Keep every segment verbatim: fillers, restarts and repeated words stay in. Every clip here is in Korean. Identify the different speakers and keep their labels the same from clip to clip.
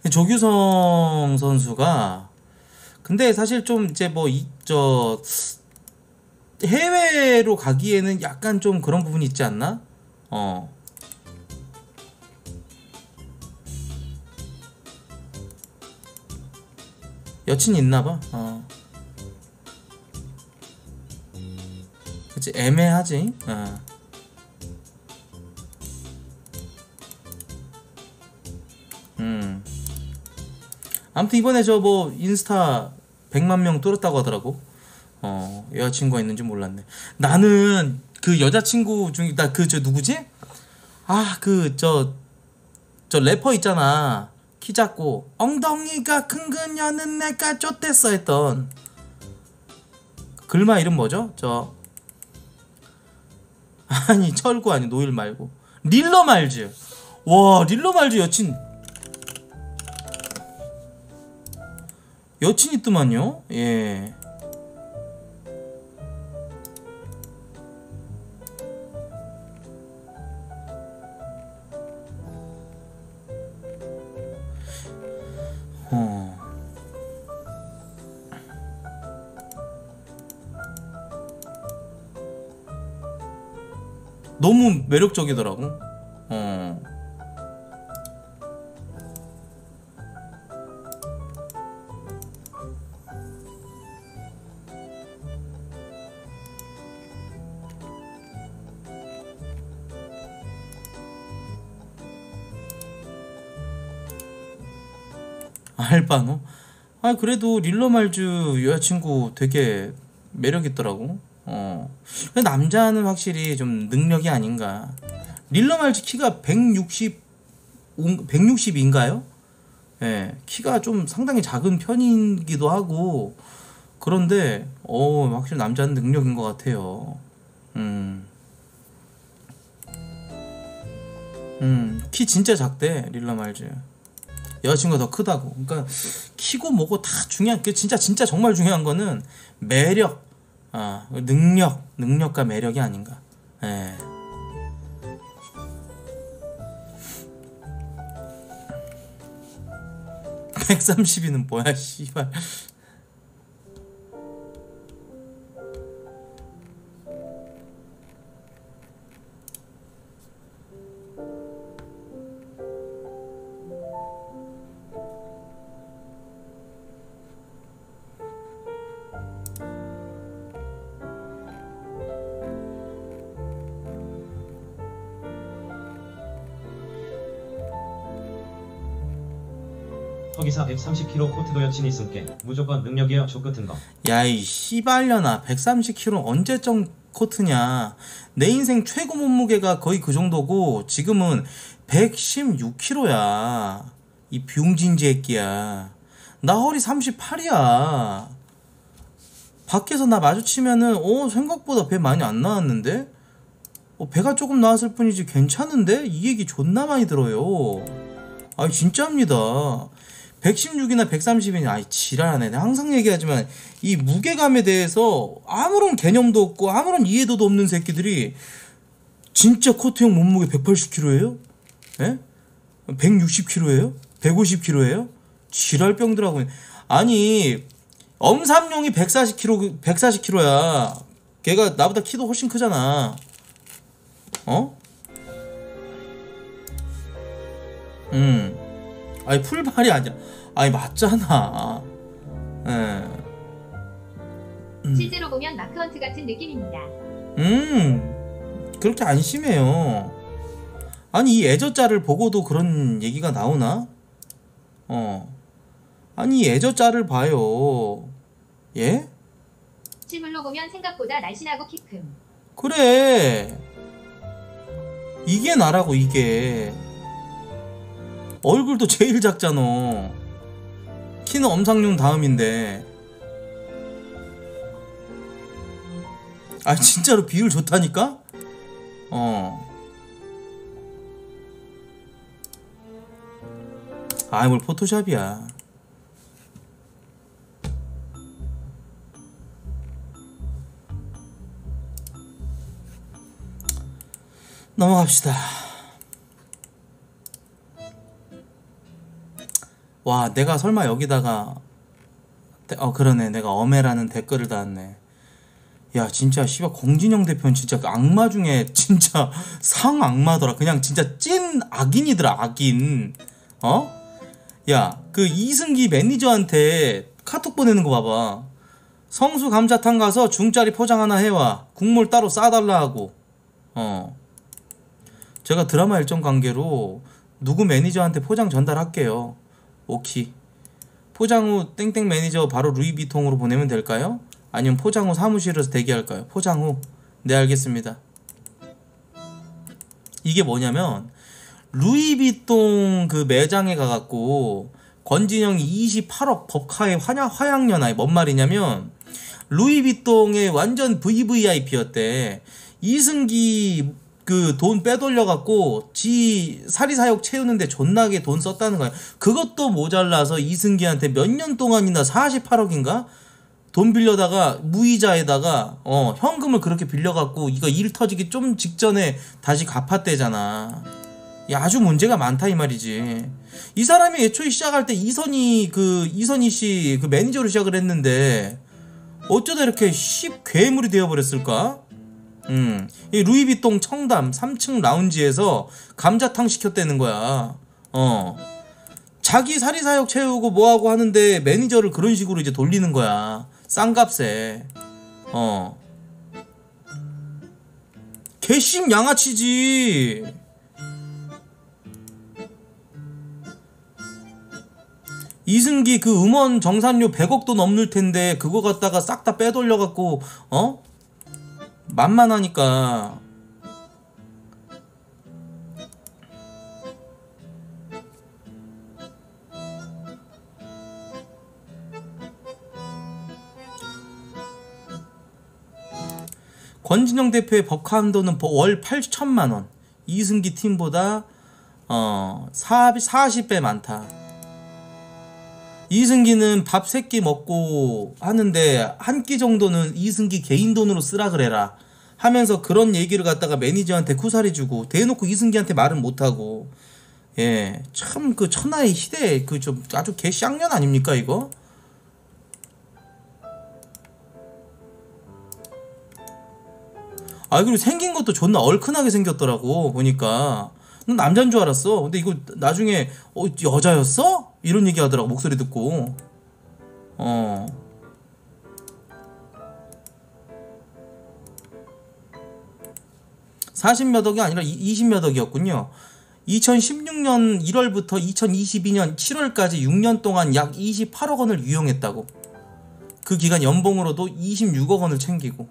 Speaker 1: 조규성 선수가 근데 사실 좀 이제 뭐 이 저 해외로 가기에는 약간 좀 그런 부분이 있지 않나? 어. 여친이 있나봐. 어. 그치, 애매하지. 어. 음. 아무튼 이번에 저 뭐 인스타 백만 명 뚫었다고 하더라고. 어, 여자친구가 있는지 몰랐네. 나는 그 여자친구 중에 나 그 저 누구지? 아, 그 저 저 래퍼 있잖아. 키 작고 엉덩이가 큰 그녀는 내가 쫓댔어 했던 글마 이름 뭐죠? 저 아니 철구 아니 노일 말고 릴러 말즈. 와, 릴러 말즈 여친 여친 있더만요. 예. 어. 너무 매력적이더라고. 어. 알바노? 아, 그래도 릴러 말즈 여자친구 되게 매력 있더라고. 어. 근데 남자는 확실히 좀 능력이 아닌가. 릴러 말즈 키가 백육십, 백육십인가요? 예, 키가 좀 상당히 작은 편이기도 하고, 그런데, 어, 확실히 남자는 능력인 것 같아요. 음, 음, 키 진짜 작대, 릴러 말즈. 여자친구가 더 크다고. 그러니까 키고 뭐고 다 중요한 게 진짜 진짜 정말 중요한 거는 매력, 아 능력, 능력과 매력이 아닌가. 예. 백삼십이는 뭐야, 씨발.
Speaker 2: 허기사 백삼십 킬로그램 코트도 여친이 있음께 무조건 능력이여 족같은 거.
Speaker 1: 야이 씨발려나 백삼십 킬로그램 언제적 코트냐. 내 인생 최고 몸무게가 거의 그 정도고 지금은 백십육 킬로그램야 이 병진 새끼야. 나 허리 삼십팔이야. 밖에서 나 마주치면은 어 생각보다 배 많이 안 나왔는데? 어, 배가 조금 나왔을 뿐이지 괜찮은데? 이 얘기 존나 많이 들어요. 아이 진짜입니다. 백십육이나 백삼십이냐, 아이 지랄하네. 내가 항상 얘기하지만 이 무게감에 대해서 아무런 개념도 없고 아무런 이해도도 없는 새끼들이 진짜 코트형 몸무게 백팔십 킬로그램예요? 예? 백육십 킬로그램예요? 백오십 킬로그램예요? 지랄병들하고. 아니 엄삼룡이 백사십 킬로그램, 백사십 킬로그램야. 걔가 나보다 키도 훨씬 크잖아. 어? 음. 아니 풀발이 아니야. 아니 맞잖아. 예.
Speaker 3: 음. 실제로 보면 마크헌트 같은 느낌입니다.
Speaker 1: 음. 그렇게 안 심해요. 아니 이 애저짤을 보고도 그런 얘기가 나오나? 어. 아니 이 애저짤을 봐요. 예?
Speaker 3: 실물로 보면 생각보다 날씬하고 키 큼.
Speaker 1: 그래. 이게 나라고 이게. 얼굴도 제일 작잖아. 키는 엄상룡 다음인데. 아 진짜로 비율 좋다니까? 어. 아이 뭘 포토샵이야. 넘어갑시다. 와, 내가 설마 여기다가 어 그러네, 내가 어메라는 댓글을 달았네. 야, 진짜 씨발 공진영 대표는 진짜 그 악마 중에 진짜 상악마더라. 그냥 진짜 찐 악인이더라, 악인. 어? 야, 그 이승기 매니저한테 카톡 보내는 거 봐봐. 성수 감자탕 가서 중짜리 포장 하나 해와. 국물 따로 싸달라 하고. 어. 제가 드라마 일정 관계로 누구 매니저한테 포장 전달할게요. 오키. 포장 후 땡땡 매니저 바로 루이비통으로 보내면 될까요? 아니면 포장 후 사무실에서 대기할까요? 포장 후. 네, 알겠습니다. 이게 뭐냐면 루이비통 그 매장에 가갖고 권진영이 이십팔억 법카에 화냐, 화양연화에 뭔 말이냐면 루이비통의 완전 브이브이아이피였대. 이승기 그 돈 빼돌려갖고 지 사리사욕 채우는데 존나게 돈 썼다는 거야. 그것도 모자라서 이승기한테 몇 년 동안이나 사십팔억인가? 돈 빌려다가 무이자에다가 어 현금을 그렇게 빌려갖고 이거 일 터지기 좀 직전에 다시 갚았대잖아. 야, 아주 문제가 많다 이 말이지. 이 사람이 애초에 시작할 때 이선희 그 이선희 씨 그 매니저로 시작을 했는데 어쩌다 이렇게 씹 괴물이 되어버렸을까? 음, 이 루이비통 청담 삼 층 라운지에서 감자탕 시켰다는 거야. 어, 자기 사리사욕 채우고 뭐하고 하는데 매니저를 그런 식으로 이제 돌리는 거야. 싼 값에. 어, 개씹 양아치지. 이승기 그 음원 정산료 백억도 넘을 텐데 그거 갖다가 싹 다 빼돌려갖고 어? 만만하니까. 권진영 대표의 법카 한도는 월 팔천만 원. 이승기 팀보다 어 사십 배 많다. 이승기는 밥 세 끼 먹고 하는데 한 끼 정도는 이승기 개인 돈으로 쓰라 그래라 하면서 그런 얘기를 갖다가 매니저한테 쿠사리 주고 대놓고 이승기한테 말은 못하고. 예, 참 그 천하의 시대 그 좀 아주 개 쌍년 아닙니까 이거? 아, 그리고 생긴 것도 존나 얼큰하게 생겼더라고 보니까. 난 남자인 줄 알았어. 근데 이거 나중에 어 여자였어? 이런 얘기 하더라고 목소리 듣고. 어. 사십 몇 억이 아니라 이십 몇 억이었군요. 이천십육 년 일월부터 이천이십이 년 칠월까지 육 년 동안 약 이십팔억 원을 유용했다고. 그 기간 연봉으로도 이십육억 원을 챙기고.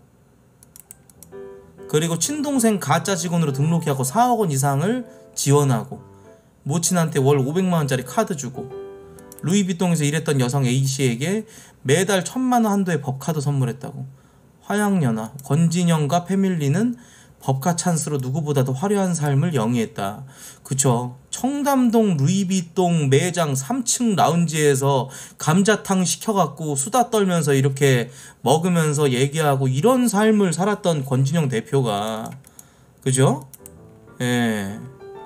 Speaker 1: 그리고 친동생 가짜 직원으로 등록하고 사억 원 이상을 지원하고 모친한테 월 오백만 원짜리 카드 주고 루이비통에서 일했던 여성 A씨에게 매달 천만 원 한도의 법카도 선물했다고. 화양연화 권진영과 패밀리는 법카 찬스로 누구보다도 화려한 삶을 영위했다. 그쵸. 청담동 루이비통 매장 삼 층 라운지에서 감자탕 시켜갖고 수다 떨면서 이렇게 먹으면서 얘기하고 이런 삶을 살았던 권진영 대표가. 그죠? 예.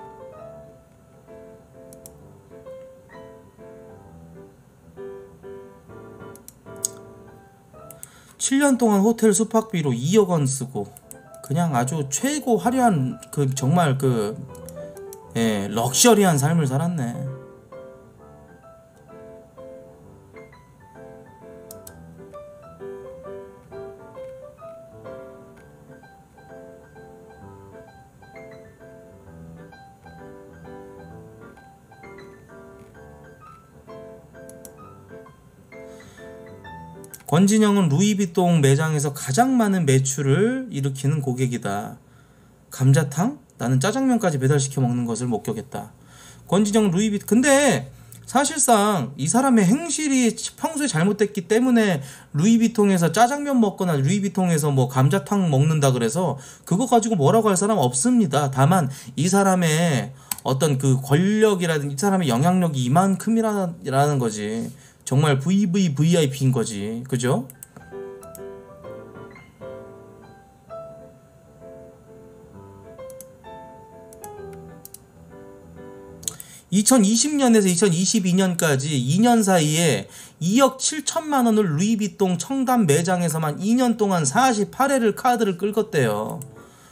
Speaker 1: 칠 년 동안 호텔 숙박비로 이억 원 쓰고 그냥 아주 최고 화려한 그 정말 그 예, 럭셔리한 삶을 살았네. 권진영은 루이비통 매장에서 가장 많은 매출을 일으키는 고객이다. 감자탕? 나는 짜장면까지 배달시켜 먹는 것을 목격했다. 권진영 루이비 근데 사실상 이 사람의 행실이 평소에 잘못됐기 때문에 루이비통에서 짜장면 먹거나 루이비통에서 뭐 감자탕 먹는다 그래서 그거 가지고 뭐라고 할 사람 없습니다. 다만 이 사람의 어떤 그 권력이라든지 이 사람의 영향력이 이만큼이라는 거지. 정말 브이브이브이아이피인 거지. 그죠? 이천이십 년에서 이천이십이 년까지 이 년 사이에 이억 칠천만 원을 루이비통 청담 매장에서만 이 년 동안 사십팔 회를 카드를 긁었대요.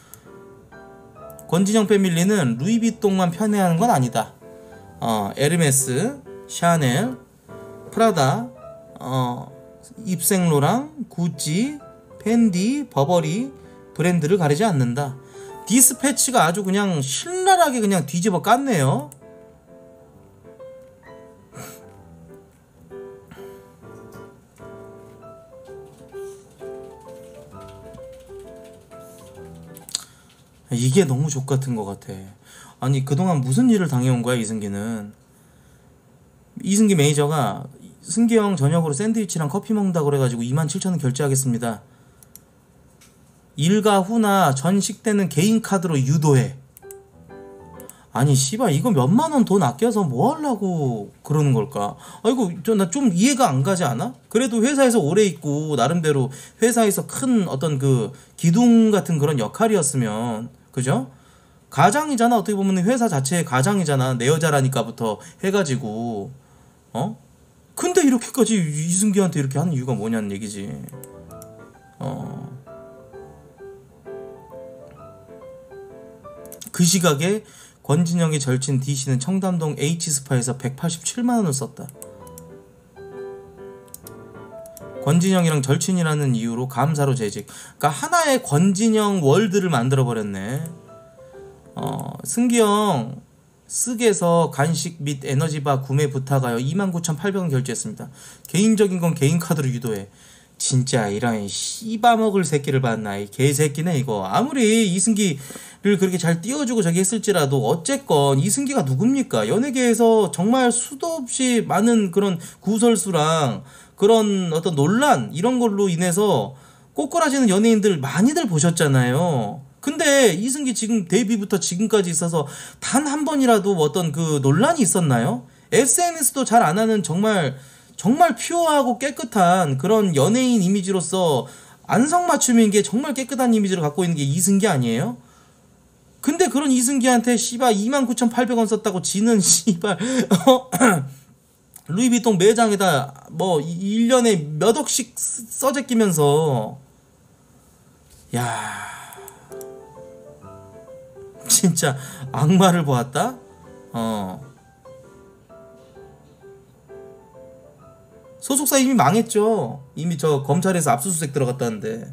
Speaker 1: 권진영 패밀리는 루이비통만 편애하는 건 아니다. 어, 에르메스, 샤넬, 프라다, 어, 입생로랑, 구찌, 펜디, 버버리 브랜드를 가리지 않는다. 디스패치가 아주 그냥 신랄하게 그냥 뒤집어 깠네요. 이게 너무 족같은 것 같아. 아니 그동안 무슨 일을 당해온 거야 이승기는. 이승기 매니저가 승기 형 저녁으로 샌드위치랑 커피 먹는다고 그래가지고 이만 칠천 원 결제하겠습니다. 일가 후나 전식 때는 개인 카드로 유도해. 아니 씨발 이거 몇만 원 돈 아껴서 뭐 하려고 그러는 걸까? 아이고 나 좀 이해가 안 가지 않아? 그래도 회사에서 오래 있고 나름대로 회사에서 큰 어떤 그 기둥 같은 그런 역할이었으면, 그죠? 가장이잖아. 어떻게 보면 회사 자체의 가장이잖아. 내 여자라니까부터 해가지고 어? 근데 이렇게까지 이승기한테 이렇게 하는 이유가 뭐냐는 얘기지. 어. 그 시각에 권진영의 절친 D씨는 청담동 H스파에서 백팔십칠만 원을 썼다. 권진영이랑 절친이라는 이유로 감사로 재직. 그러니까 하나의 권진영 월드를 만들어버렸네. 어, 승기형 쓰게서 간식 및 에너지바 구매 부탁하여 이만 구천팔백 원 결제했습니다. 개인적인 건 개인 카드로 유도해. 진짜 이런 씨바먹을 새끼를 봤나. 이 개새끼네 이거. 아무리 이승기를 그렇게 잘 띄워주고 저기 했을지라도 어쨌건 이승기가 누굽니까? 연예계에서 정말 수도 없이 많은 그런 구설수랑 그런 어떤 논란 이런 걸로 인해서 꼬꾸라지는 연예인들 많이들 보셨잖아요. 근데 이승기 지금 데뷔부터 지금까지 있어서 단 한 번이라도 어떤 그 논란이 있었나요? 에스엔에스도 잘 안 하는 정말 정말 퓨어하고 깨끗한 그런 연예인 이미지로서 안성맞춤인 게 정말 깨끗한 이미지를 갖고 있는 게 이승기 아니에요? 근데 그런 이승기한테 씨발 이만 구천팔백 원 썼다고 지는 씨발 어? 루이비통 매장에다 뭐 일 년에 몇 억씩 써제끼면서 야 진짜 악마를 보았다? 어 소속사 이미 망했죠. 이미 저 검찰에서 압수수색 들어갔다는데.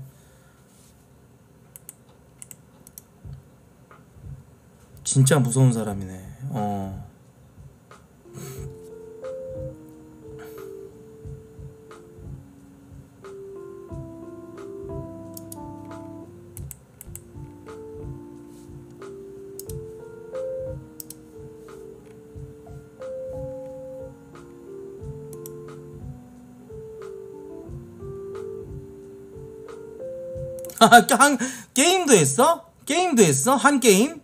Speaker 1: 진짜 무서운 사람이네. 어. 한 게임도 했어? 게임도 했어? 한 게임?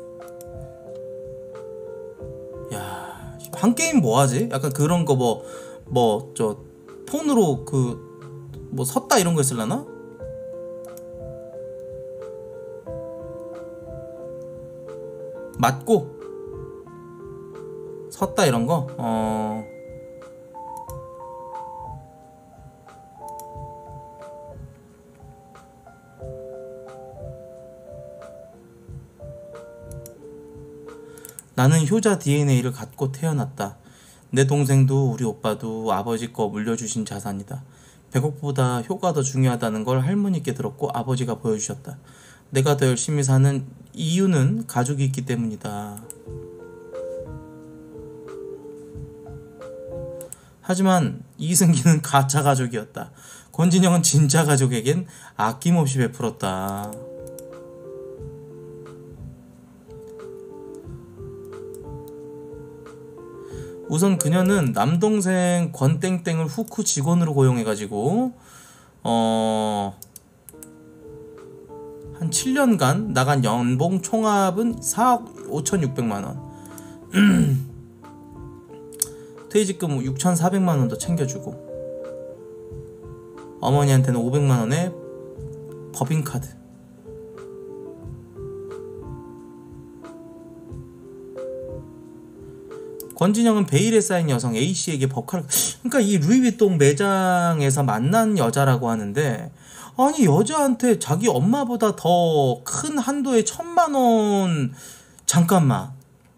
Speaker 1: 야, 한 게임 뭐 하지? 약간 그런 거 뭐 뭐 저 폰으로 그 뭐 섰다 이런 거 했을라나? 맞고 섰다 이런 거? 어. 나는 효자 디엔에이를 갖고 태어났다. 내 동생도 우리 오빠도 아버지 거 물려주신 자산이다. 배고프보다 효가 더 중요하다는 걸 할머니께 들었고 아버지가 보여주셨다. 내가 더 열심히 사는 이유는 가족이 있기 때문이다. 하지만 이승기는 가짜 가족이었다. 권진영은 진짜 가족에겐 아낌없이 베풀었다. 우선 그녀는 남동생 권땡땡을 후쿠 직원으로 고용해가지고 어... 한 칠 년간 나간 연봉 총합은 사억 오천육백만 원. 퇴직금 육천사백만 원도 챙겨주고 어머니한테는 오백만 원의 법인카드. 권진영은 베일에 쌓인 여성 A씨에게 법카를, 그러니까 이 루이비통 매장에서 만난 여자라고 하는데, 아니 여자한테 자기 엄마보다 더 큰 한도의 천만 원, 잠깐만,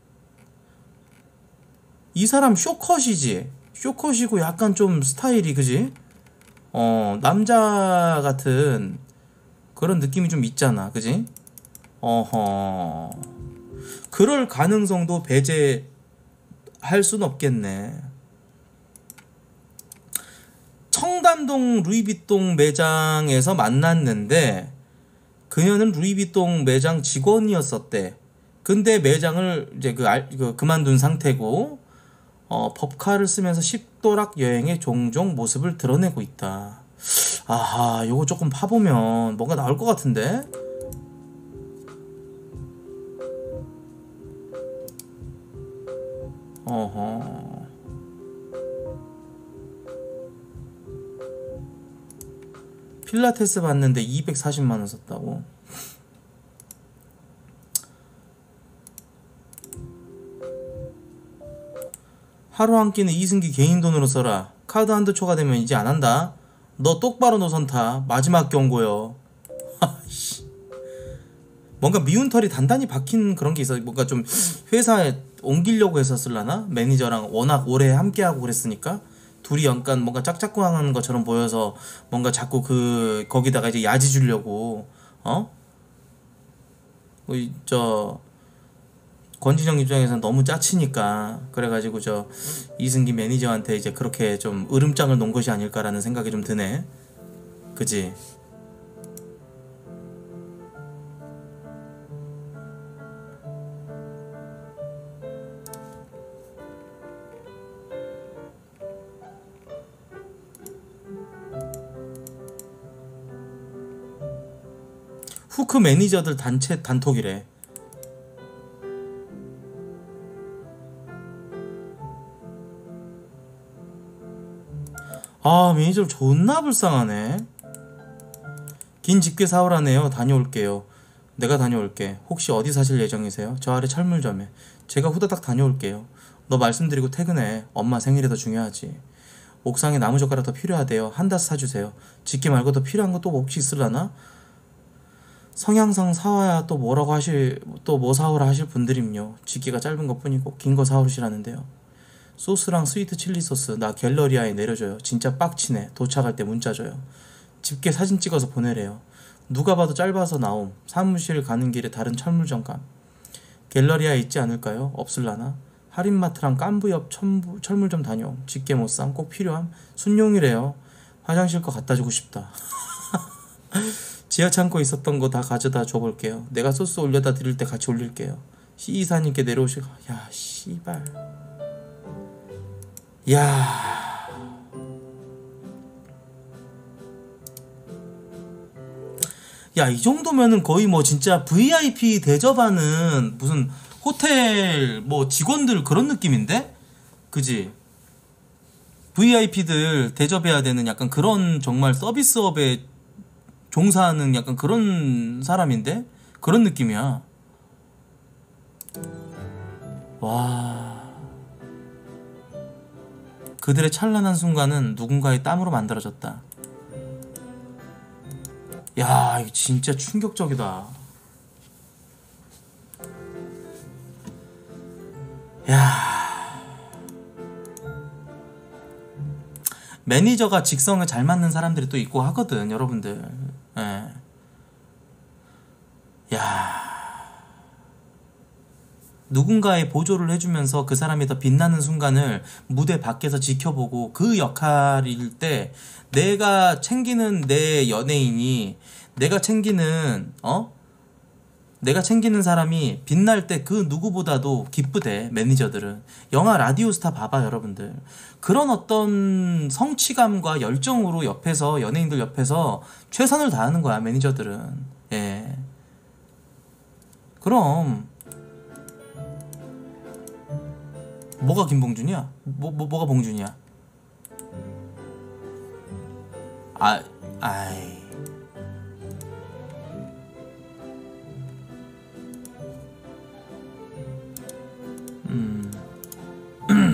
Speaker 1: 이 사람 쇼컷이지? 쇼컷이고 약간 좀 스타일이, 그지? 어, 남자 같은 그런 느낌이 좀 있잖아, 그지? 어허, 그럴 가능성도 배제할 순 없겠네. 청담동 루이비통 매장에서 만났는데 그녀는 루이비통 매장 직원이었었대. 근데 매장을 이제 그, 알, 그 그만둔 상태고, 어, 법카를 쓰면서 십도락 여행에 종종 모습을 드러내고 있다. 아하, 요거 조금 파보면 뭔가 나올 것 같은데? 어허. 필라테스 받는데 이백사십만 원 썼다고? 하루 한 끼는 이승기 개인 돈으로 써라. 카드 한두 초가 되면 이제 안 한다. 너 똑바로 노선 타. 마지막 경고요. 뭔가 미운 털이 단단히 박힌 그런 게 있어. 뭔가 좀 회사에 옮기려고 했었을라나? 매니저랑 워낙 오래 함께하고 그랬으니까 둘이 약간 뭔가 짝짝꿍하는 것처럼 보여서 뭔가 자꾸 그 거기다가 이제 야지 주려고, 어? 저 권진영 입장에서는 너무 짜치니까 그래가지고 저 이승기 매니저한테 이제 그렇게 좀 으름장을 놓은 것이 아닐까라는 생각이 좀 드네. 그지? 후크 매니저들 단체 단톡이래. 아, 매니저 존나 불쌍하네. 긴 집게 사오라네요. 다녀올게요. 내가 다녀올게. 혹시 어디 사실 예정이세요? 저 아래 철물점에. 제가 후다닥 다녀올게요. 너 말씀드리고 퇴근해. 엄마 생일이 더 중요하지. 옥상에 나무젓가락 더 필요하대요. 한 다스 사주세요. 집게 말고 더 필요한 거 또 혹시 있으려나? 성향상 사와야 또 뭐라고 하실, 또 뭐 사오라 하실 분들임요. 집게가 짧은 것 뿐이고 긴 거 사오시라는데요. 소스랑 스위트 칠리 소스 나 갤러리아에 내려줘요. 진짜 빡치네. 도착할 때 문자 줘요. 집게 사진 찍어서 보내래요. 누가 봐도 짧아서 나옴. 사무실 가는 길에 다른 철물점 감. 갤러리아에 있지 않을까요? 없을라나? 할인마트랑 깐부 옆 천부, 철물점 다녀옴. 집게 못삼 꼭 필요함. 순용이래요. 화장실 거 갖다 주고 싶다. 지하 창고에 있었던 거 다 가져다 줘볼게요. 내가 소스 올려다 드릴 때 같이 올릴게요. 시이사님께 내려오시. 야 씨발. 야, 야, 이 정도면은 거의 뭐 진짜 브이아이피 대접하는 무슨 호텔 뭐 직원들 그런 느낌인데? 그지? 브이아이피들 대접해야 되는 약간 그런 정말 서비스업에 종사하는 약간 그런 사람인데? 그런 느낌이야. 와. 그들의 찬란한 순간은 누군가의 땀으로 만들어졌다. 야, 이거 진짜 충격적이다. 야, 매니저가 직성에 잘 맞는 사람들이 또 있고 하거든, 여러분들. 예. 야, 누군가의 보조를 해주면서 그 사람이 더 빛나는 순간을 무대 밖에서 지켜보고 그 역할일 때 내가 챙기는 내 연예인이, 내가 챙기는 어? 내가 챙기는 사람이 빛날 때 그 누구보다도 기쁘대. 매니저들은. 영화 라디오스타 봐봐 여러분들. 그런 어떤 성취감과 열정으로 옆에서, 연예인들 옆에서 최선을 다하는 거야 매니저들은. 예. 그럼 뭐가 김봉준이야? 뭐, 뭐, 뭐가 봉준이야? 아, 아이. 음.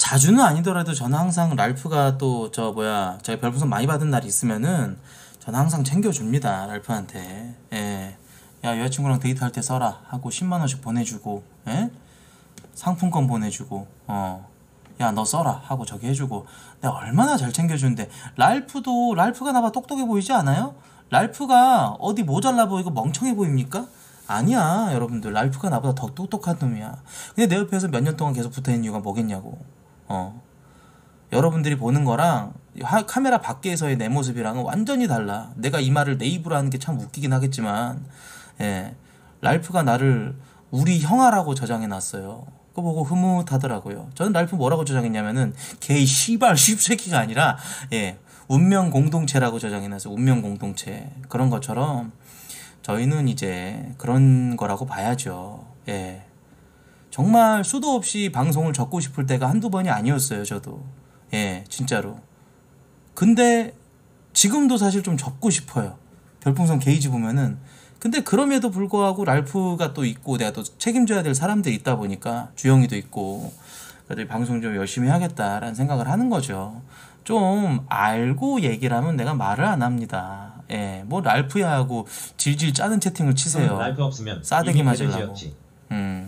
Speaker 1: 자주는 아니더라도 저는 항상 랄프가 또 저 뭐야 제가 별풍선 많이 받은 날이 있으면은 저는 항상 챙겨줍니다. 랄프한테. 예. 야, 여자친구랑 데이트할 때 써라 하고 십만 원씩 보내주고, 예? 상품권 보내주고, 어. 야, 너 써라 하고 저기 해주고. 내가 얼마나 잘 챙겨주는데. 랄프도 랄프가 나봐 똑똑해 보이지 않아요? 랄프가 어디 모자라 보이고 멍청해 보입니까? 아니야, 여러분들. 랄프가 나보다 더 똑똑한 놈이야. 근데 내 옆에서 몇 년 동안 계속 붙어있는 이유가 뭐겠냐고. 어. 여러분들이 보는 거랑 하, 카메라 밖에서의 내 모습이랑은 완전히 달라. 내가 이 말을 내 입으로 하는 게 참 웃기긴 하겠지만, 예. 랄프가 나를 우리 형아라고 저장해놨어요. 그거 보고 흐뭇하더라고요. 저는 랄프 뭐라고 저장했냐면은 개이 씨발 씹새끼가 아니라, 예. 운명 공동체라고 저장해놨어요. 운명 공동체. 그런 것처럼 저희는 이제 그런 거라고 봐야죠. 예. 정말 수도 없이 방송을 접고 싶을 때가 한두 번이 아니었어요, 저도. 예, 진짜로. 근데 지금도 사실 좀 접고 싶어요. 별풍선 게이지 보면은. 근데 그럼에도 불구하고 랄프가 또 있고 내가 또 책임져야 될 사람들이 있다 보니까 주영이도 있고 그래도 방송 좀 열심히 해야겠다라는 생각을 하는 거죠. 좀 알고 얘기를 하면 내가 말을 안 합니다. 예, 뭐 랄프야 하고 질질 짜는 채팅을 치세요.
Speaker 2: 랄프 없으면
Speaker 1: 싸대기
Speaker 2: 이미
Speaker 1: 맞으려고.
Speaker 2: 대대지였지.
Speaker 1: 음.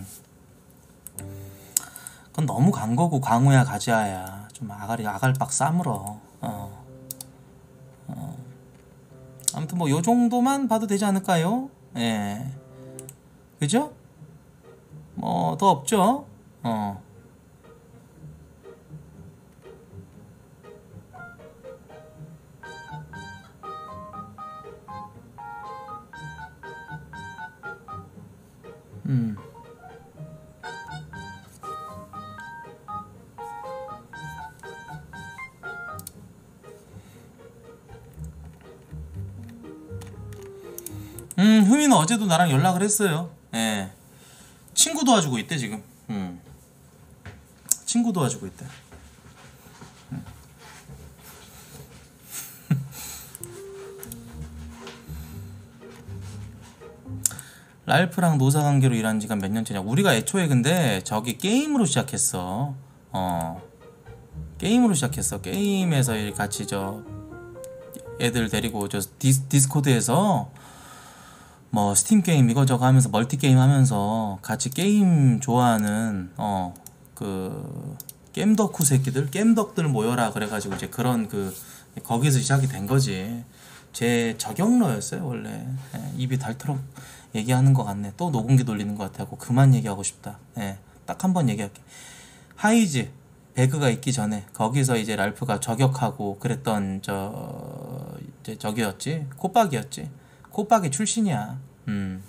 Speaker 1: 그건 너무 간 거고 광우야 가지아야 좀 아가리 아갈박 싸물어. 어. 어. 아무튼 뭐 요 정도만 봐도 되지 않을까요? 예. 그죠? 뭐 더 없죠? 어. 음. 음, 효민은 어제도 나랑 연락을 했어요. 예. 친구 도와주고 있대, 지금. 음. 친구 도와주고 있대. 음. 랄프랑 노사관계로 일한 지가 몇 년째냐. 우리가 애초에 근데 저기 게임으로 시작했어. 어. 게임으로 시작했어. 게임에서 같이 저 애들 데리고 저 디스, 디스코드에서 뭐 스팀 게임 이거저거 하면서 멀티 게임 하면서 같이 게임 좋아하는 어 그 겜덕후 새끼들 겜덕들 모여라 그래가지고 이제 그런 그 거기서 시작이 된 거지. 제 저격러였어요 원래. 예, 입이 닳도록 얘기하는 것 같네. 또 녹음기 돌리는 것 같아고 그만 얘기하고 싶다. 예, 딱 한 번 얘기할게. 하이즈 배그가 있기 전에 거기서 이제 랄프가 저격하고 그랬던 저 이제 저기였지 코박이었지. 코박이 출신이야. 음.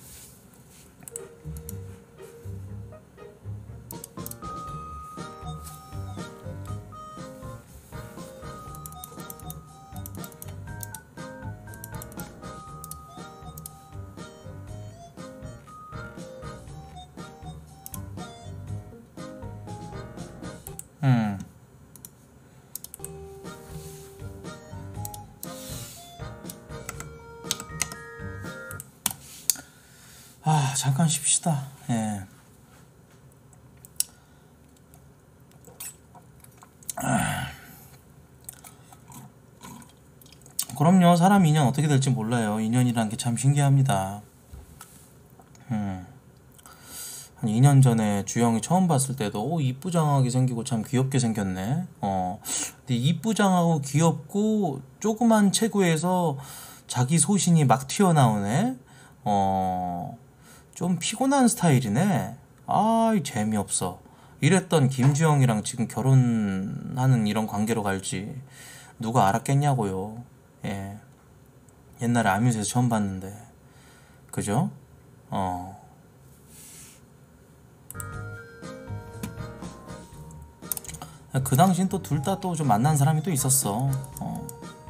Speaker 1: 음. 아, 잠깐 쉽시다. 예. 아. 그럼요. 사람 인연 어떻게 될지 몰라요. 인연이란 게 참 신기합니다. 음. 한 이 년 전에 주영이 처음 봤을 때도 오 이쁘장하게 생기고 참 귀엽게 생겼네. 어. 근데 이쁘장하고 귀엽고 조그만 체구에서 자기 소신이 막 튀어나오네. 어. 좀 피곤한 스타일이네. 아이 재미없어. 이랬던 김주영이랑 지금 결혼하는 이런 관계로 갈지 누가 알았겠냐고요. 예. 옛날에 아뮤즈에서 처음 봤는데 그죠? 어. 그 당시엔 또 둘 다 또 좀 만난 사람이 또 있었어. 어.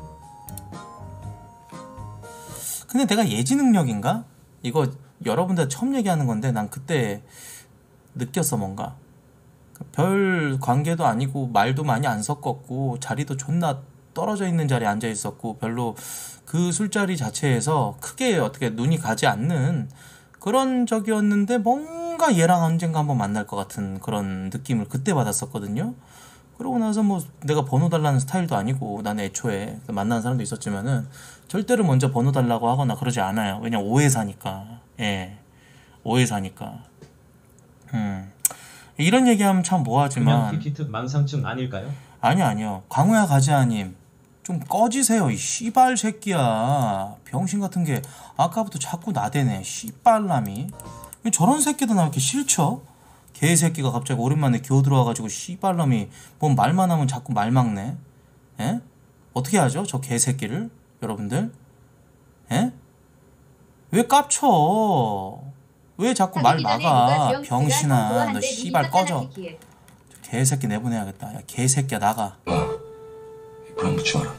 Speaker 1: 근데 내가 예지 능력인가? 이거 여러분들 처음 얘기하는 건데 난 그때 느꼈어. 뭔가 별 관계도 아니고 말도 많이 안 섞었고 자리도 존나 떨어져 있는 자리에 앉아 있었고 별로 그 술자리 자체에서 크게 어떻게 눈이 가지 않는 그런 적이었는데 뭔가 얘랑 언젠가 한번 만날 것 같은 그런 느낌을 그때 받았었거든요. 그러고 나서 뭐 내가 번호 달라는 스타일도 아니고 나는 애초에 만나는 사람도 있었지만은 절대로 먼저 번호 달라고 하거나 그러지 않아요. 왜냐 오해 사니까. 예, 오해 사니까. 음 이런 얘기하면 참
Speaker 2: 그냥
Speaker 1: 뭐하지만
Speaker 2: 힐키트 망상증 아닐까요?
Speaker 1: 아니요 아니요 광우야 가지아님 좀 꺼지세요 이 씨발 새끼야. 병신 같은 게 아까부터 자꾸 나대네 씨발남이. 왜 저런 새끼도 나 이렇게 싫죠? 개새끼가 갑자기 오랜만에 기어 들어와가지고 씨발놈이 뭔 말만 하면 자꾸 말 막네. 예? 어떻게 하죠 저 개새끼를 여러분들? 예? 왜 깝쳐? 왜 자꾸 말 막아? 병신아 너 씨발 꺼져. 개새끼 내보내야겠다. 야 개새끼야 나가.
Speaker 4: 그럼 붙여라.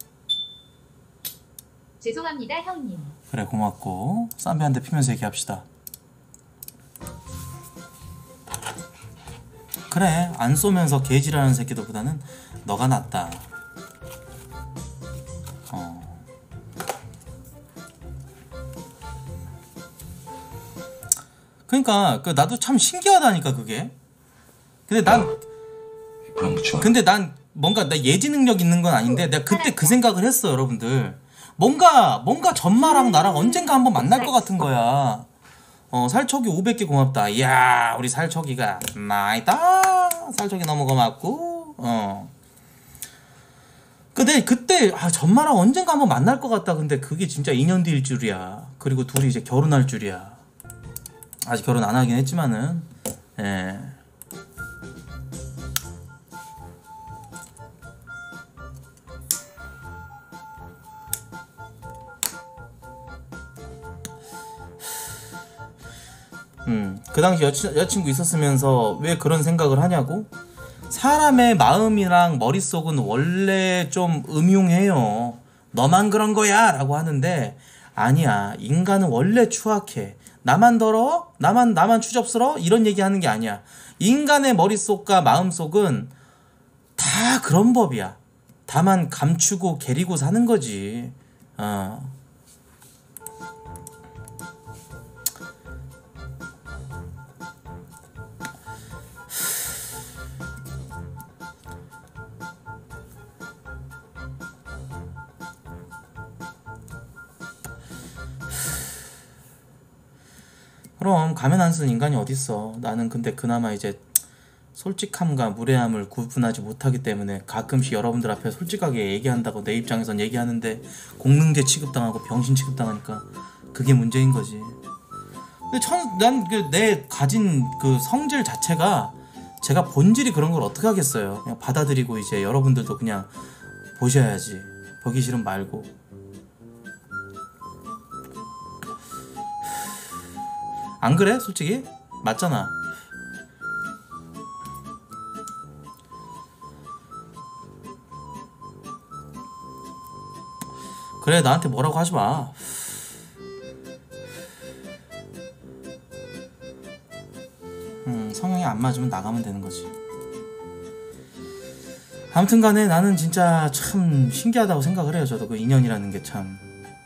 Speaker 3: 죄송합니다 형님.
Speaker 1: 그래 고맙고 쌈배 한 대 피면서 얘기합시다. 그래 안 쏘면서 개지라는 새끼들보다는 너가 낫다. 어. 그러니까 그 나도 참 신기하다니까 그게. 근데 난
Speaker 4: 그럼 붙여라.
Speaker 1: 근데 난 뭔가 나 예지 능력 있는 건 아닌데 내가 그때 그 생각을 했어 여러분들. 뭔가 뭔가 전마랑 나랑 언젠가 한번 만날 것 같은 거야. 어 살척이 오백 개 고맙다. 이야 우리 살척이가 나이다. 살척이 너무 고맙고. 어 근데 그때 아 전마랑 언젠가 한번 만날 것 같다. 근데 그게 진짜 이 년 뒤일 줄이야. 그리고 둘이 이제 결혼할 줄이야. 아직 결혼 안 하긴 했지만은 예. 음, 그 당시 여친, 여친구 있었으면서 왜 그런 생각을 하냐고? 사람의 마음이랑 머릿속은 원래 좀 음흉해요. 너만 그런 거야 라고 하는데 아니야. 인간은 원래 추악해. 나만 더러워? 나만 나만 추접스러워? 이런 얘기 하는 게 아니야. 인간의 머릿속과 마음속은 다 그런 법이야. 다만 감추고 게리고 사는 거지. 어. 그럼 가면 안 쓰는 인간이 어딨어. 나는 근데 그나마 이제 솔직함과 무례함을 구분하지 못하기 때문에 가끔씩 여러분들 앞에 솔직하게 얘기한다고 내 입장에선 얘기하는데 공능제 취급당하고 병신 취급당하니까 그게 문제인 거지. 근데 난 그 내 가진 그 성질 자체가 제가 본질이 그런 걸 어떻게 하겠어요. 그냥 받아들이고 이제 여러분들도 그냥 보셔야지. 보기 싫으면 말고. 안 그래? 솔직히? 맞잖아. 그래 나한테 뭐라고 하지 마. 음, 성향이 안 맞으면 나가면 되는 거지. 아무튼 간에 나는 진짜 참 신기하다고 생각을 해요. 저도 그 인연이라는 게 참.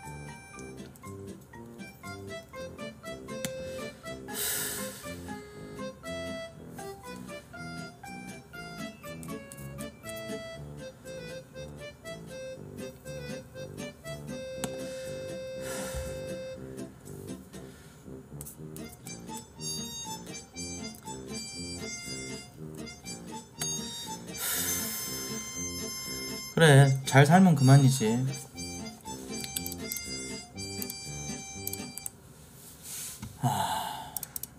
Speaker 1: 그래 잘 살면 그만이지. 아...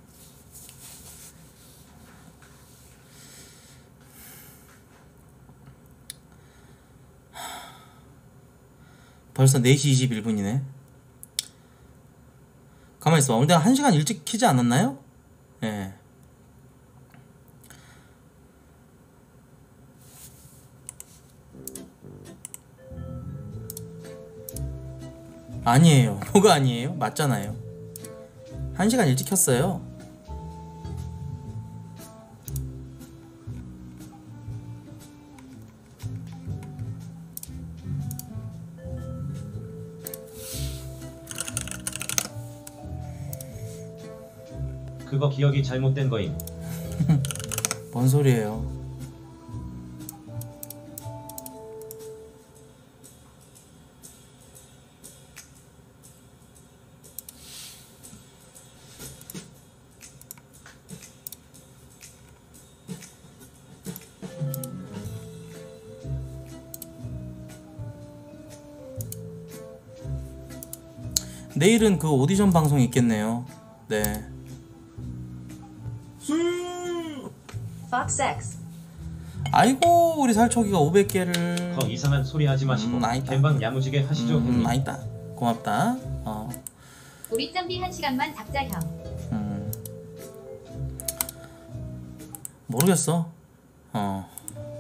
Speaker 1: 벌써 네 시 이십일 분이네 가만있어. 오늘 내가 한 시간 일찍 키지 않았나요? 예. 네. 아니에요. 뭐가 아니에요? 맞잖아요. 한 시간 일찍 켰어요.
Speaker 2: 그거 기억이 잘못된 거임.
Speaker 1: 뭔 소리예요? 내일은 그 오디션 방송이 있겠네요. 네.
Speaker 5: Fox X.
Speaker 1: 아이고 우리 살초기가 오백 개를.
Speaker 2: 거 이상한 소리 하지 마시고
Speaker 1: 음, 아니다.
Speaker 2: 캔방 야무지게 하시죠.
Speaker 1: 음,
Speaker 2: 형님.
Speaker 1: 아니다. 고맙다. 어.
Speaker 3: 우리 짬비 한 시간만 잡자 형.
Speaker 1: 음. 모르겠어. 어.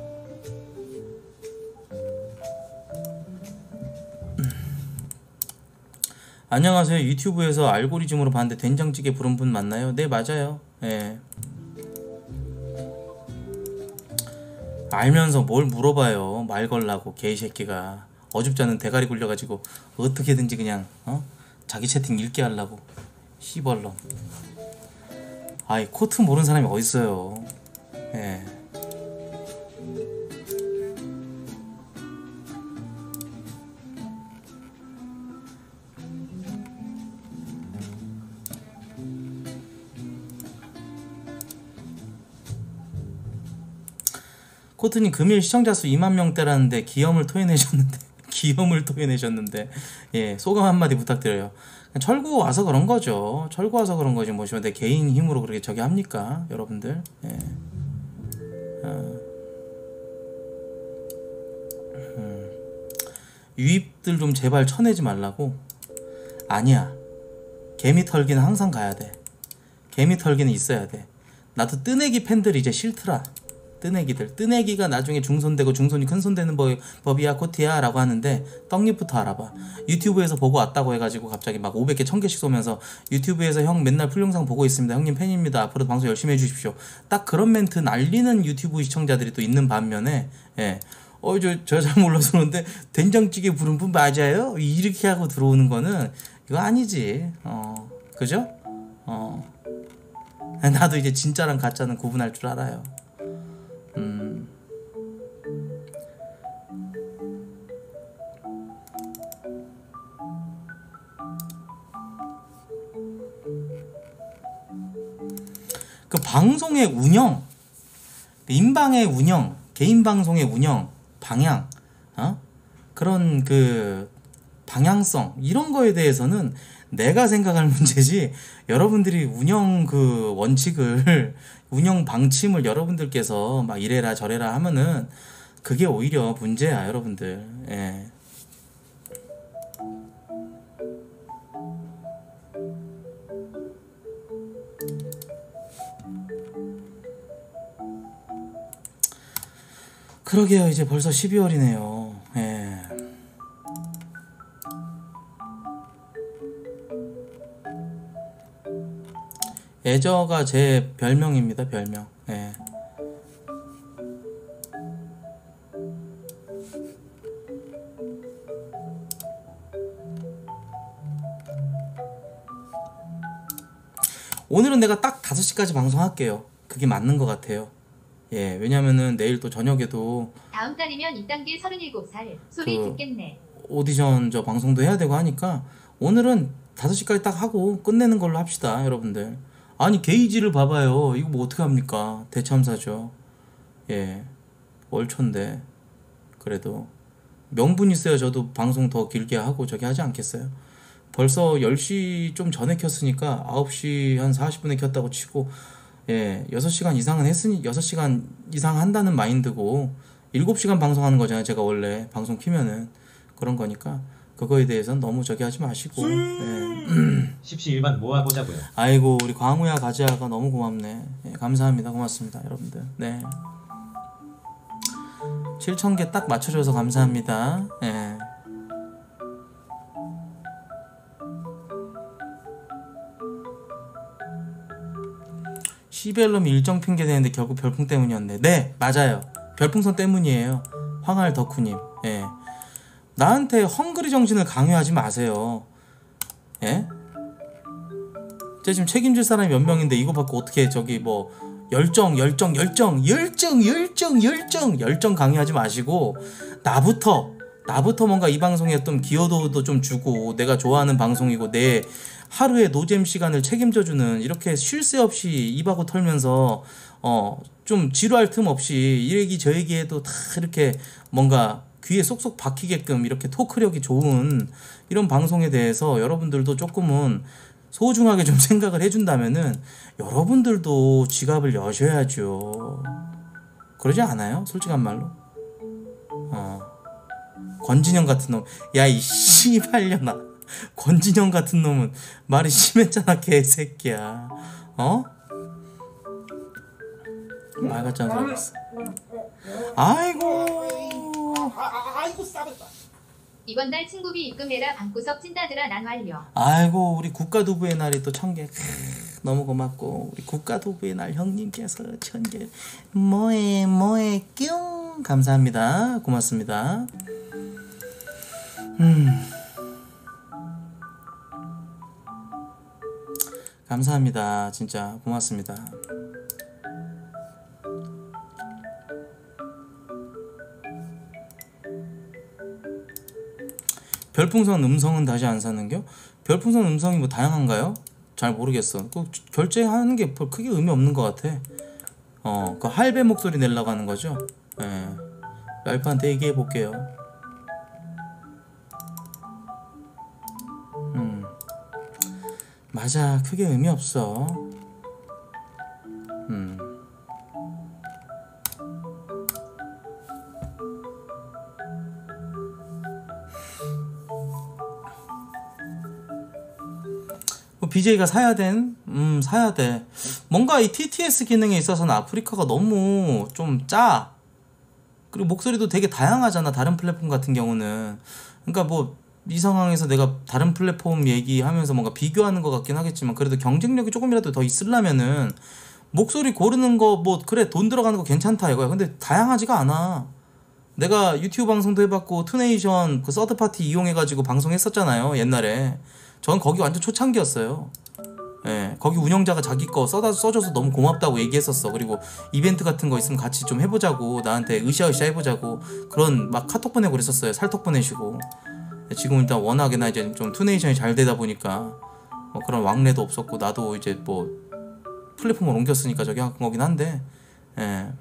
Speaker 1: 안녕하세요. 유튜브에서 알고리즘으로 봤는데 된장찌개 부른 분 맞나요? 네, 맞아요. 예. 알면서 뭘 물어봐요. 말 걸라고 개새끼가. 어줍지 않은 대가리 굴려가지고 어떻게든지 그냥 어? 자기 채팅 읽게 하려고. 시벌놈. 아이 코트 모르는 사람이 어딨어요. 예. 코트님 금일 시청자 수 이만 명대라는데 기염을 토해내셨는데 기염을 토해내셨는데 예 소감 한마디 부탁드려요. 철구 와서 그런 거죠. 철구 와서 그런 거지 뭐 내 개인 힘으로 그렇게 저기 합니까 여러분들. 예. 어. 음. 유입들 좀 제발 쳐내지 말라고. 아니야. 개미 털기는 항상 가야 돼. 개미 털기는 있어야 돼. 나도 뜨내기 팬들이 이제 싫더라. 뜨내기들. 뜨내기가 나중에 중손되고 중손이 큰손 되는 법이야 코트야 라고 하는데 떡잎부터 알아봐. 유튜브에서 보고 왔다고 해가지고 갑자기 막 오백 개 천 개씩 쏘면서 유튜브에서 형 맨날 풀영상 보고 있습니다. 형님 팬입니다. 앞으로도 방송 열심히 해주십시오. 딱 그런 멘트 날리는 유튜브 시청자들이 또 있는 반면에 예. 어 저 저 잘 몰라서 그런데 된장찌개 부른 분 맞아요? 이렇게 하고 들어오는 거는 이거 아니지. 어 그죠? 어 나도 이제 진짜랑 가짜는 구분할 줄 알아요. 음. 그 방송의 운영, 그 인방의 운영, 개인 방송의 운영, 방향, 어? 그런 그 방향성 이런 거에 대해서는 내가 생각할 문제지 여러분들이 운영 그 원칙을 운영 방침을 여러분들께서 막 이래라 저래라 하면은 그게 오히려 문제야 여러분들. 예. 그러게요. 이제 벌써 십이월이네요. 예. 애저가 제 별명입니다. 별명. 예. 오늘은 내가 딱 다섯 시까지 방송할게요. 그게 맞는 것 같아요. 예, 왜냐면은 내일 또 저녁에도
Speaker 3: 다음 달이면 이 단계 서른일곱 살 소리
Speaker 1: 그
Speaker 3: 듣겠네.
Speaker 1: 오디션 저 방송도 해야 되고 하니까 오늘은 다섯 시까지 딱 하고 끝내는 걸로 합시다 여러분들. 아니 게이지를 봐봐요. 이거 뭐 어떻게 합니까? 대참사죠. 예, 월초인데 그래도 명분 있어야 저도 방송 더 길게 하고 저기 하지 않겠어요? 벌써 열 시 좀 전에 켰으니까 아홉 시 한 사십 분에 켰다고 치고 예, 여섯 시간 이상은 했으니 여섯 시간 이상 한다는 마인드고 일곱 시간 방송하는 거잖아요. 제가 원래 방송 키면은 그런 거니까 그거에 대해서는 너무 저기 하지 마시고. 예.
Speaker 2: 십시일반 모아보자고요.
Speaker 1: 아이고 우리 광우야 가지아가 너무 고맙네. 예, 감사합니다. 고맙습니다 여러분들. 네, 칠천 개 딱 맞춰줘서 감사합니다. 예. 시벨럼이 일정 핑계 대는데 결국 별풍 때문이었네. 네 맞아요. 별풍선 때문이에요. 황할 덕후님. 예. 나한테 헝그리 정신을 강요하지 마세요. 예? 제가 지금 책임질 사람이 몇 명인데 이거 받고 어떻게 저기 뭐 열정 열정 열정 열정 열정 열정 열정 강요하지 마시고 나부터 나부터 뭔가 이 방송에 좀 기여도도 좀 주고 내가 좋아하는 방송이고 내 하루의 노잼 시간을 책임져주는 이렇게 쉴 새 없이 입하고 털면서 어 좀 지루할 틈 없이 이 얘기 저 얘기 해도 다 이렇게 뭔가 귀에 쏙쏙 박히게끔 이렇게 토크력이 좋은 이런 방송에 대해서 여러분들도 조금은 소중하게 좀 생각을 해준다면은 여러분들도 지갑을 여셔야죠. 그러지 않아요? 솔직한 말로. 어. 권진영 같은 놈, 야 이 씨발년아, 권진영 같은 놈은 말이 심했잖아 개새끼야. 어? 말 같지 않은 소리 했어. 아이고.
Speaker 6: 아이고 싸겠다.
Speaker 3: 이번 달 친구비 입금해라 방구석 찐따들아 난 완료.
Speaker 1: 아이고 우리 국가도부의 날이 또 천 개. 너무 고맙고 우리 국가도부의 날 형님께서 천 개. 뭐해 뭐해 뀨 감사합니다. 고맙습니다. 음. 감사합니다. 진짜 고맙습니다. 별풍선 음성은 다시 안 사는겨? 별풍선 음성이 뭐 다양한가요? 잘 모르겠어. 꼭 결제하는 게 크게 의미 없는 것 같아. 어, 그 할배 목소리 내려고 하는 거죠? 예. 네. 랄프한테 얘기해 볼게요. 음. 맞아, 크게 의미 없어. 음. 비제이가 사야 된? 음, 사야 돼. 뭔가 이 티티에스 기능에 있어서는 아프리카가 너무 좀 짜. 그리고 목소리도 되게 다양하잖아, 다른 플랫폼 같은 경우는. 그러니까 뭐 이 상황에서 내가 다른 플랫폼 얘기하면서 뭔가 비교하는 것 같긴 하겠지만, 그래도 경쟁력이 조금이라도 더 있으려면은 목소리 고르는 거 뭐 그래 돈 들어가는 거 괜찮다 이거야. 근데 다양하지가 않아. 내가 유튜브 방송도 해봤고 투네이션 그 서드파티 이용해가지고 방송했었잖아요 옛날에. 전 거기 완전 초창기였어요. 예, 거기 운영자가 자기 거 써다, 써줘서 너무 고맙다고 얘기했었어. 그리고 이벤트 같은 거 있으면 같이 좀 해보자고, 나한테 으쌰으쌰 해보자고 그런 막 카톡 보내고 그랬었어요. 살톡 보내시고. 지금 일단 워낙에나 이제 좀 투네이션이 잘 되다 보니까 뭐 그런 왕래도 없었고, 나도 이제 뭐 플랫폼을 옮겼으니까 저기 한 거긴 한데, 예.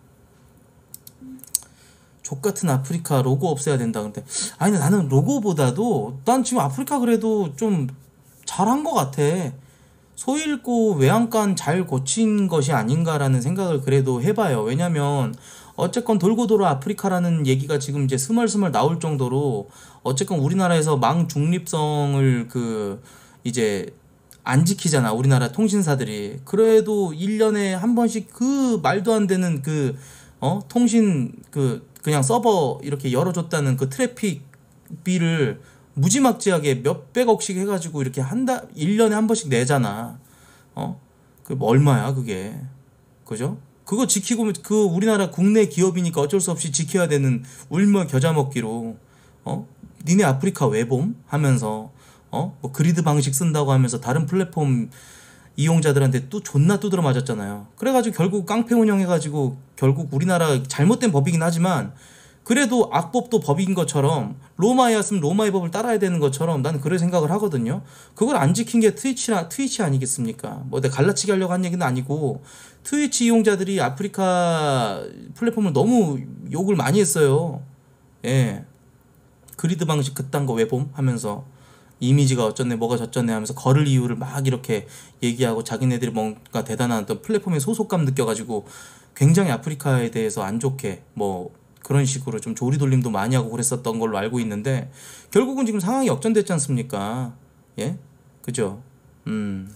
Speaker 1: 족같은 아프리카 로고 없애야 된다. 근데 아니 나는 로고보다도 난 지금 아프리카 그래도 좀 잘한 것 같아. 소잃고 외양간 잘 고친 것이 아닌가라는 생각을 그래도 해봐요. 왜냐면 어쨌건 돌고 돌아 아프리카라는 얘기가 지금 이제 스멀스멀 나올 정도로 어쨌건 우리나라에서 망 중립성을 그 이제 안 지키잖아, 우리나라 통신사들이. 그래도 일 년에 한 번씩 그 말도 안 되는 그 어 통신 그 그냥 서버 이렇게 열어줬다는 그 트래픽비를 무지막지하게 몇백억씩 해가지고 이렇게 한다 일 년에 한 번씩 내잖아. 어? 그 뭐 얼마야 그게? 그죠? 그거 지키고 그 우리나라 국내 기업이니까 어쩔 수 없이 지켜야 되는 울며 겨자 먹기로 어? 니네 아프리카 외봄 하면서 어? 뭐 그리드 방식 쓴다고 하면서 다른 플랫폼 이용자들한테 또 존나 두드러 맞았잖아요. 그래가지고 결국 깡패 운영해가지고 결국 우리나라 잘못된 법이긴 하지만 그래도 악법도 법인 것처럼 로마였으면 로마의 법을 따라야 되는 것처럼 나는 그런 생각을 하거든요. 그걸 안 지킨 게 트위치나 트위치 아니겠습니까? 뭐 내가 갈라치기 하려고 한 얘기는 아니고, 트위치 이용자들이 아프리카 플랫폼을 너무 욕을 많이 했어요. 예, 그리드 방식 그딴 거 외봄 하면서 이미지가 어쩌네 뭐가 저쩌네 하면서 걸을 이유를 막 이렇게 얘기하고 자기네들이 뭔가 대단한 어떤 플랫폼의 소속감 느껴가지고 굉장히 아프리카에 대해서 안 좋게 뭐 그런 식으로 좀 조리돌림도 많이 하고 그랬었던 걸로 알고 있는데, 결국은 지금 상황이 역전됐지 않습니까? 예? 그죠? 음.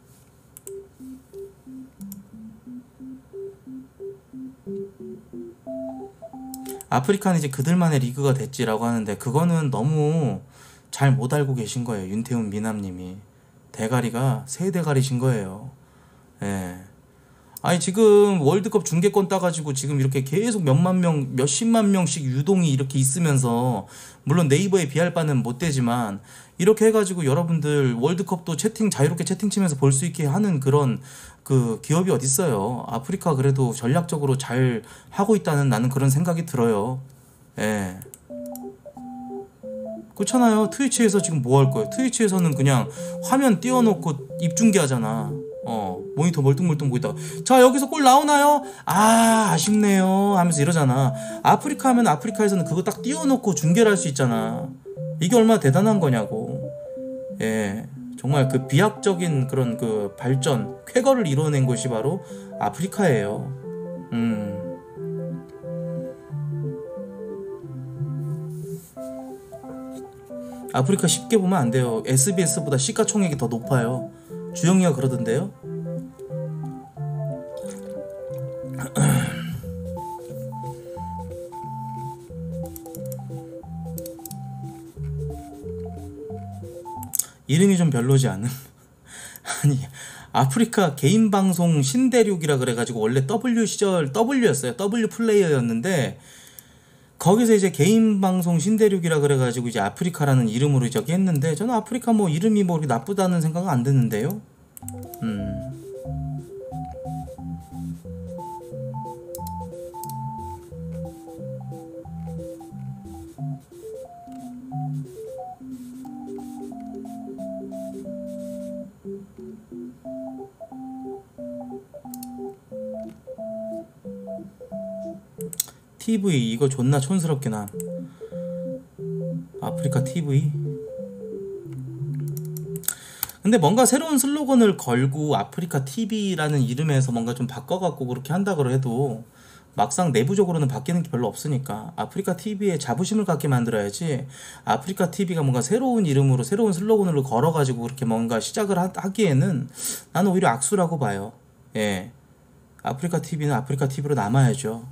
Speaker 1: 아프리카는 이제 그들만의 리그가 됐지라고 하는데, 그거는 너무 잘 못 알고 계신 거예요. 윤태훈 미남님이 대가리가 세 대가리신 거예요. 예. 아니 지금 월드컵 중계권 따가지고 지금 이렇게 계속 몇만 명, 몇십만 명씩 유동이 이렇게 있으면서, 물론 네이버에 비할 바는 못 되지만 이렇게 해가지고 여러분들 월드컵도 채팅 자유롭게 채팅 치면서 볼 수 있게 하는 그런 그 기업이 어딨어요. 아프리카 그래도 전략적으로 잘 하고 있다는 나는 그런 생각이 들어요. 예. 그렇잖아요. 트위치에서 지금 뭐 할 거예요? 트위치에서는 그냥 화면 띄워놓고 입중계 하잖아. 어 모니터 멀뚱멀뚱 보이다가 자 여기서 골 나오나요? 아 아쉽네요 하면서 이러잖아. 아프리카 하면 아프리카에서는 그거 딱 띄워놓고 중계를 할 수 있잖아. 이게 얼마나 대단한 거냐고. 예 정말 그 비약적인 그런 그 발전 쾌거를 이뤄낸 곳이 바로 아프리카예요. 음 아프리카 쉽게 보면 안 돼요. 에스비에스보다 시가총액이 더 높아요. 주영이가 그러던데요. 이름이 좀 별로지 않음? 아니 아프리카 개인 방송 신대륙이라 그래가지고 원래 W 시절 W였어요. W 플레이어였는데 거기서 이제 개인 방송 신대륙이라 그래가지고 이제 아프리카라는 이름으로 저기 했는데 저는 아프리카 뭐 이름이 뭐 그렇게 나쁘다는 생각은 안 드는데요. 음. 티브이 이거 존나 촌스럽게 나. 아프리카 티브이. 근데 뭔가 새로운 슬로건을 걸고 아프리카 티비라는 이름에서 뭔가 좀 바꿔갖고 그렇게 한다 그래도 막상 내부적으로는 바뀌는 게 별로 없으니까 아프리카 티비에 자부심을 갖게 만들어야지. 아프리카 티비가 뭔가 새로운 이름으로 새로운 슬로건으로 걸어가지고 그렇게 뭔가 시작을 하, 하기에는 나는 오히려 악수라고 봐요. 예, 아프리카 티비는 아프리카 티비로 남아야죠.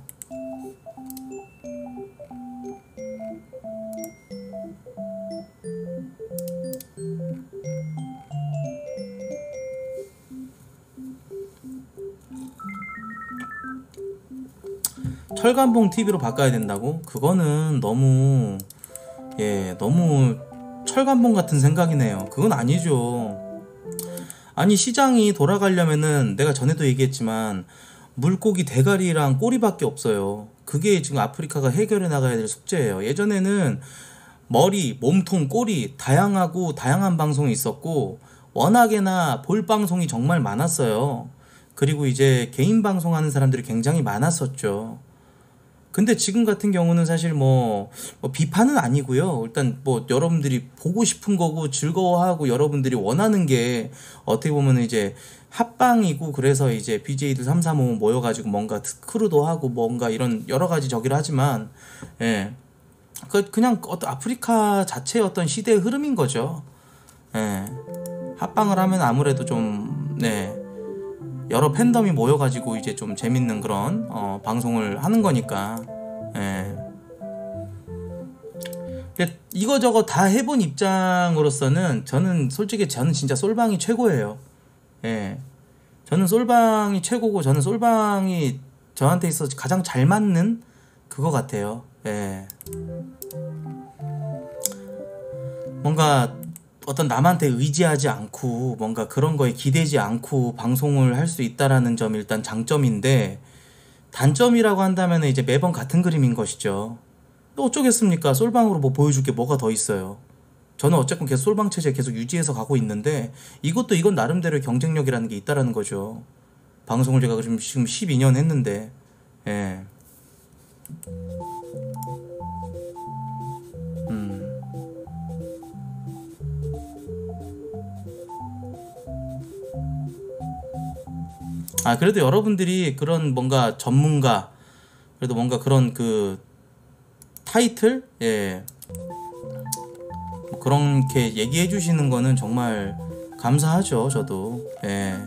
Speaker 1: 철간봉 티비로 바꿔야 된다고? 그거는 너무 예 너무 철간봉 같은 생각이네요. 그건 아니죠. 아니 시장이 돌아가려면은 내가 전에도 얘기했지만 물고기 대가리랑 꼬리밖에 없어요. 그게 지금 아프리카가 해결해 나가야 될 숙제예요. 예전에는 머리, 몸통, 꼬리 다양하고 다양한 방송이 있었고 워낙에나 볼 방송이 정말 많았어요. 그리고 이제 개인 방송하는 사람들이 굉장히 많았었죠. 근데 지금 같은 경우는 사실 뭐, 뭐 비판은 아니고요. 일단 뭐 여러분들이 보고 싶은 거고 즐거워하고 여러분들이 원하는 게 어떻게 보면 이제 합방이고 그래서 이제 비제이들 삼삼오오 모여가지고 뭔가 크루도 하고 뭔가 이런 여러 가지 저기를 하지만 예. 그 그냥 어떤 아프리카 자체의 어떤 시대의 흐름인 거죠. 예. 합방을 하면 아무래도 좀 네. 여러 팬덤이 모여가지고 이제 좀 재밌는 그런 어, 방송을 하는 거니까. 예. 이거저거 다 해본 입장으로서는 저는 솔직히 저는 진짜 솔방이 최고예요. 예. 저는 솔방이 최고고 저는 솔방이 저한테 있어서 가장 잘 맞는 그거 같아요. 예. 뭔가 어떤 남한테 의지하지 않고 뭔가 그런 거에 기대지 않고 방송을 할 수 있다라는 점이 일단 장점인데 단점이라고 한다면 이제 매번 같은 그림인 것이죠. 또 어쩌겠습니까? 솔방으로 뭐 보여줄 게 뭐가 더 있어요. 저는 어쨌건 계속 솔방 체제 계속 유지해서 가고 있는데 이것도 이건 나름대로의 경쟁력이라는 게 있다라는 거죠. 방송을 제가 지금 십이 년 했는데 예. 음. 아 그래도 여러분들이 그런 뭔가 전문가 그래도 뭔가 그런 그 타이틀 예 그렇게 얘기해 주시는 거는 정말 감사하죠. 저도 예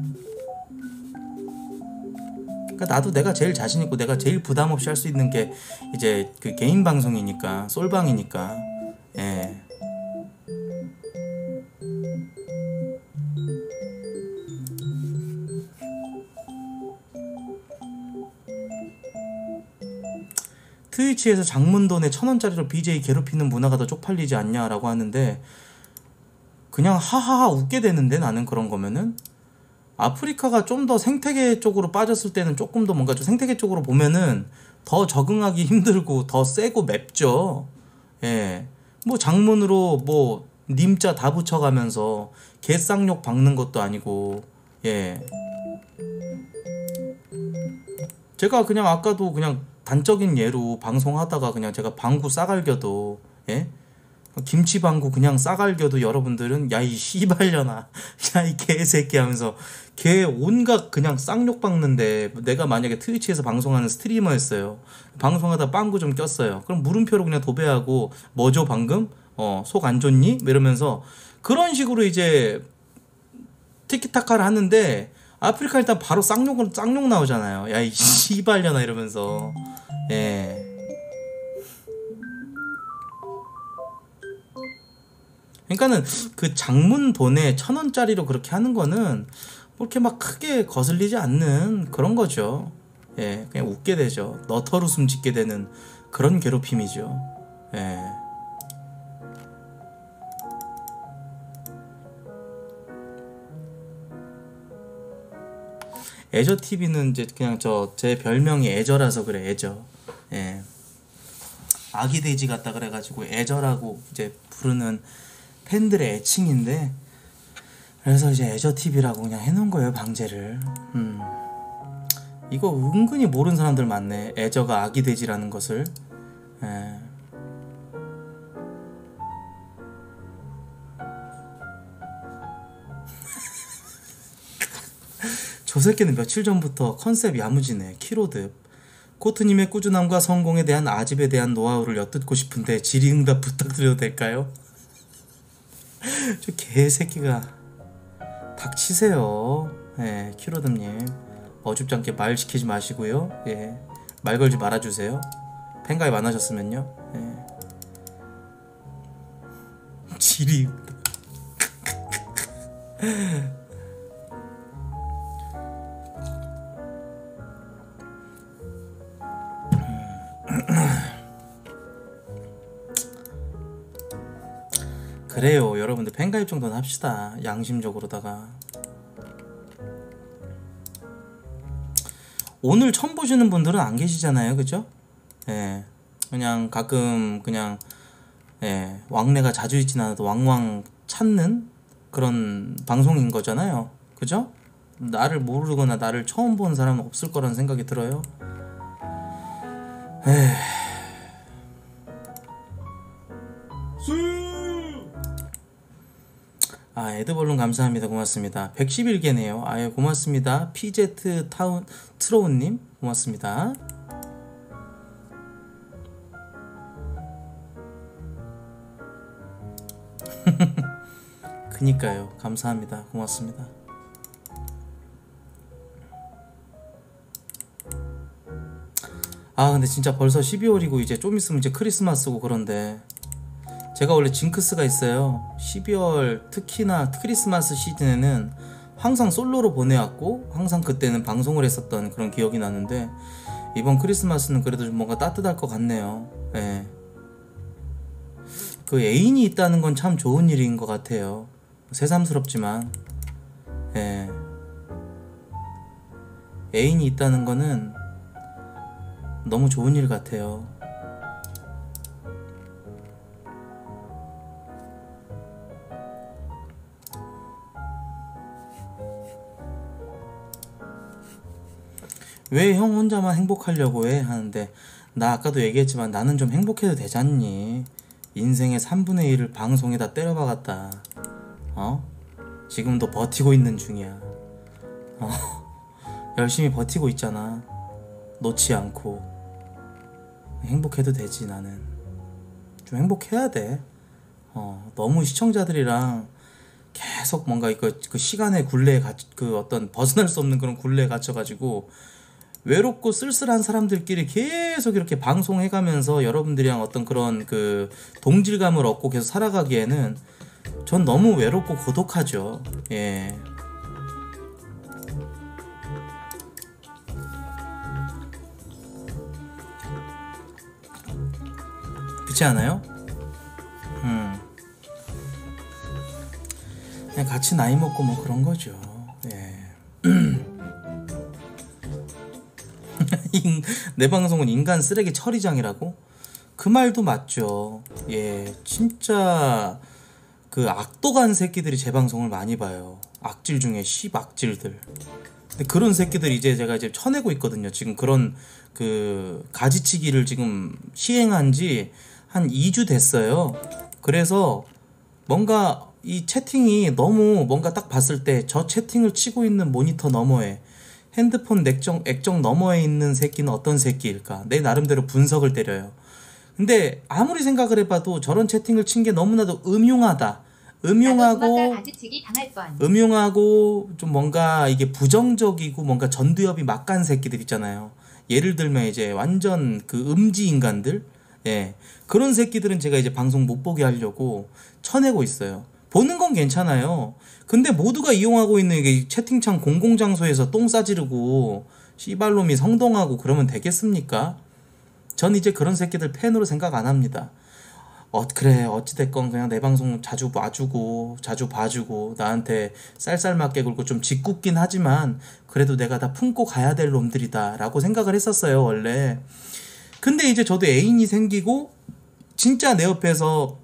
Speaker 1: 그러니까 나도 내가 제일 자신 있고 내가 제일 부담 없이 할 수 있는 게 이제 그 개인 방송이니까 솔방이니까 예 트위치에서 장문돈에 천원짜리로 비제이 괴롭히는 문화가 더 쪽팔리지 않냐라고 하는데 그냥 하하하 웃게 되는데 나는 그런 거면은 아프리카가 좀 더 생태계 쪽으로 빠졌을 때는 조금 더 뭔가 좀 생태계 쪽으로 보면은 더 적응하기 힘들고 더 세고 맵죠. 예. 뭐 장문으로 뭐 님자 다 붙여가면서 개쌍욕 박는 것도 아니고 예. 제가 그냥 아까도 그냥 단적인 예로 방송하다가 그냥 제가 방구 싸갈겨도, 예? 김치 방구 그냥 싸갈겨도 여러분들은 야 이 씨발려나, 야 이 개새끼 하면서 개 온갖 그냥 쌍욕 박는데, 내가 만약에 트위치에서 방송하는 스트리머였어요. 방송하다 빵구 좀 꼈어요. 그럼 물음표로 그냥 도배하고 뭐죠 방금? 어, 속 안 좋니? 이러면서 그런 식으로 이제 티키타카를 하는데, 아프리카 일단 바로 쌍욕은 쌍욕 나오잖아요. 야 이 씨발려나 이러면서. 예. 그러니까는 그 장문 돈에 천 원짜리로 그렇게 하는 거는 뭐 이렇게 막 크게 거슬리지 않는 그런 거죠. 예, 그냥 웃게 되죠. 너털 웃음 짓게 되는 그런 괴롭힘이죠. 예. 애저티비는 이제 그냥 저 제 별명이 애저라서 그래, 애저. 예. 아기 돼지 같다 그래가지고 애저라고 이제 부르는 팬들의 애칭인데, 그래서 이제 애저티비라고 그냥 해놓은 거예요, 방제를. 음. 이거 은근히 모르는 사람들 많네, 애저가 아기 돼지라는 것을. 예. 저 새끼는 며칠 전부터 컨셉 야무지네. 키로드. 코트님의 꾸준함과 성공에 대한 아집에 대한 노하우를 엿듣고 싶은데 질의응답 부탁드려도 될까요? 저 개새끼가 닥치세요. 예, 키로드님 어줍지 않게 말 시키지 마시고요. 예, 말 걸지 말아주세요. 팬가입 안 하셨으면요. 예. 질의응답. 그래요, 여러분들 팬가입 정도는 합시다. 양심적으로다가. 오늘 처음 보시는 분들은 안 계시잖아요, 그죠? 예, 그냥 가끔 그냥 예, 왕래가 자주 있진 않아도 왕왕 찾는 그런 방송인 거잖아요, 그죠? 나를 모르거나 나를 처음 본 사람은 없을 거라는 생각이 들어요. 에이. 아, 에드벌룬 감사합니다. 고맙습니다. 백십일 개네요. 아유, 고맙습니다. 피제트 타운 트로우님 고맙습니다. 그니까요, 감사합니다. 고맙습니다. 아, 근데 진짜 벌써 십이월이고 이제 좀 있으면 이제 크리스마스고 그런데, 제가 원래 징크스가 있어요. 십이월 특히나 크리스마스 시즌에는 항상 솔로로 보내왔고 항상 그때는 방송을 했었던 그런 기억이 나는데, 이번 크리스마스는 그래도 좀 뭔가 따뜻할 것 같네요. 예. 그 애인이 있다는 건 참 좋은 일인 것 같아요. 새삼스럽지만, 예. 애인이 있다는 거는 너무 좋은 일 같아요. 왜 형 혼자만 행복하려고 해? 하는데, 나 아까도 얘기했지만 나는 좀 행복해도 되잖니. 인생의 삼분의 일을 방송에다 때려박았다. 어? 지금도 버티고 있는 중이야. 어? 열심히 버티고 있잖아. 놓지 않고. 행복해도 되지. 나는 좀 행복해야 돼. 어, 너무 시청자들이랑 계속 뭔가 그, 그 시간의 굴레에 갇, 그 어떤 벗어날 수 없는 그런 굴레에 갇혀가지고 외롭고 쓸쓸한 사람들끼리 계속 이렇게 방송해가면서 여러분들이랑 어떤 그런 그 동질감을 얻고 계속 살아가기에는 전 너무 외롭고 고독하죠. 예. 그렇지 않아요? 음. 그냥 같이 나이 먹고 뭐 그런 거죠. 예. 내 방송은 인간 쓰레기 처리장이라고? 그 말도 맞죠. 예, 진짜 그 악독한 새끼들이 제 방송을 많이 봐요. 악질 중에 씨악질들. 근데 그런 새끼들 이제 제가 이제 쳐내고 있거든요. 지금 그런 그 가지치기를 지금 시행한 지 한 이 주 됐어요. 그래서 뭔가 이 채팅이 너무 뭔가 딱 봤을 때 저 채팅을 치고 있는 모니터 너머에 핸드폰 액정, 액정 너머에 있는 새끼는 어떤 새끼일까? 내 나름대로 분석을 때려요. 근데 아무리 생각을 해봐도 저런 채팅을 친 게 너무나도 음흉하다. 음흉하고
Speaker 3: 가지치기 당할 뻔.
Speaker 1: 음흉하고 좀 뭔가 이게 부정적이고 뭔가 전두엽이 막간 새끼들 있잖아요. 예를 들면 이제 완전 그 음지 인간들, 예, 그런 새끼들은 제가 이제 방송 못 보게 하려고 쳐내고 있어요. 보는 건 괜찮아요. 근데 모두가 이용하고 있는 이게 채팅창 공공장소에서 똥 싸지르고 씨발놈이 성동하고 그러면 되겠습니까? 전 이제 그런 새끼들 팬으로 생각 안 합니다. 어, 그래, 어찌됐건 그냥 내 방송 자주 와주고 자주 봐주고 나한테 쌀쌀맞게 굴고 좀 짓궂긴 하지만 그래도 내가 다 품고 가야 될 놈들이다 라고 생각을 했었어요 원래. 근데 이제 저도 애인이 생기고 진짜 내 옆에서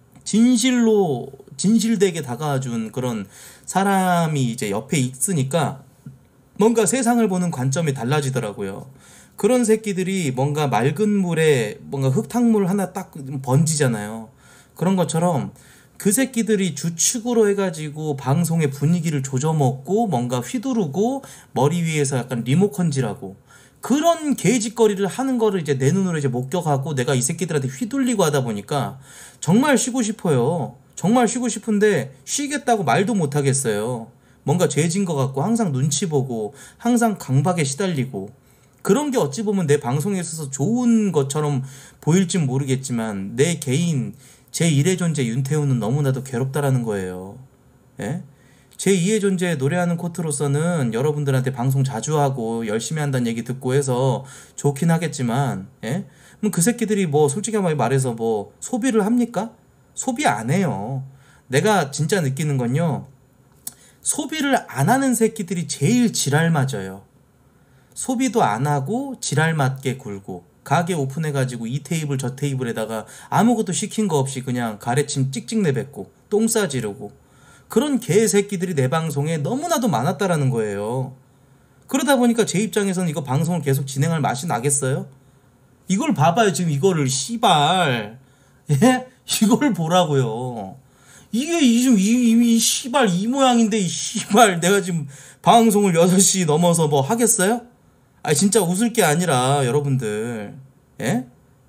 Speaker 1: 진실로 진실되게 다가와준 그런 사람이 이제 옆에 있으니까 뭔가 세상을 보는 관점이 달라지더라고요. 그런 새끼들이 뭔가 맑은 물에 뭔가 흙탕물 하나 딱 번지잖아요. 그런 것처럼 그 새끼들이 주축으로 해가지고 방송의 분위기를 조져먹고 뭔가 휘두르고 머리 위에서 약간 리모컨질하고 그런 개짓거리를 하는 거를 이제 내 눈으로 이제 목격하고 내가 이 새끼들한테 휘둘리고 하다 보니까 정말 쉬고 싶어요. 정말 쉬고 싶은데 쉬겠다고 말도 못 하겠어요. 뭔가 죄진 것 같고 항상 눈치 보고 항상 강박에 시달리고 그런 게 어찌 보면 내 방송에 있어서 좋은 것처럼 보일진 모르겠지만 내 개인 제일의 존재 윤태우는 너무나도 괴롭다라는 거예요. 예? 제이의 존재 노래하는 코트로서는 여러분들한테 방송 자주 하고 열심히 한다는 얘기 듣고 해서 좋긴 하겠지만, 예? 그럼 그 새끼들이 뭐 솔직히 말해서 뭐 소비를 합니까? 소비 안 해요. 내가 진짜 느끼는 건요, 소비를 안 하는 새끼들이 제일 지랄 맞아요. 소비도 안 하고 지랄 맞게 굴고 가게 오픈해가지고 이 테이블 저 테이블에다가 아무것도 시킨 거 없이 그냥 가래침 찍찍 내뱉고 똥 싸지르고 그런 개새끼들이 내 방송에 너무나도 많았다라는 거예요. 그러다 보니까 제 입장에서는 이거 방송을 계속 진행할 맛이 나겠어요? 이걸 봐봐요. 지금 이거를 씨발, 예? 이걸 보라고요. 이게 지금 이, 이, 이 씨발 이 모양인데 이 씨발 내가 지금 방송을 여섯 시 넘어서 뭐 하겠어요? 아니 진짜 웃을 게 아니라 여러분들, 예?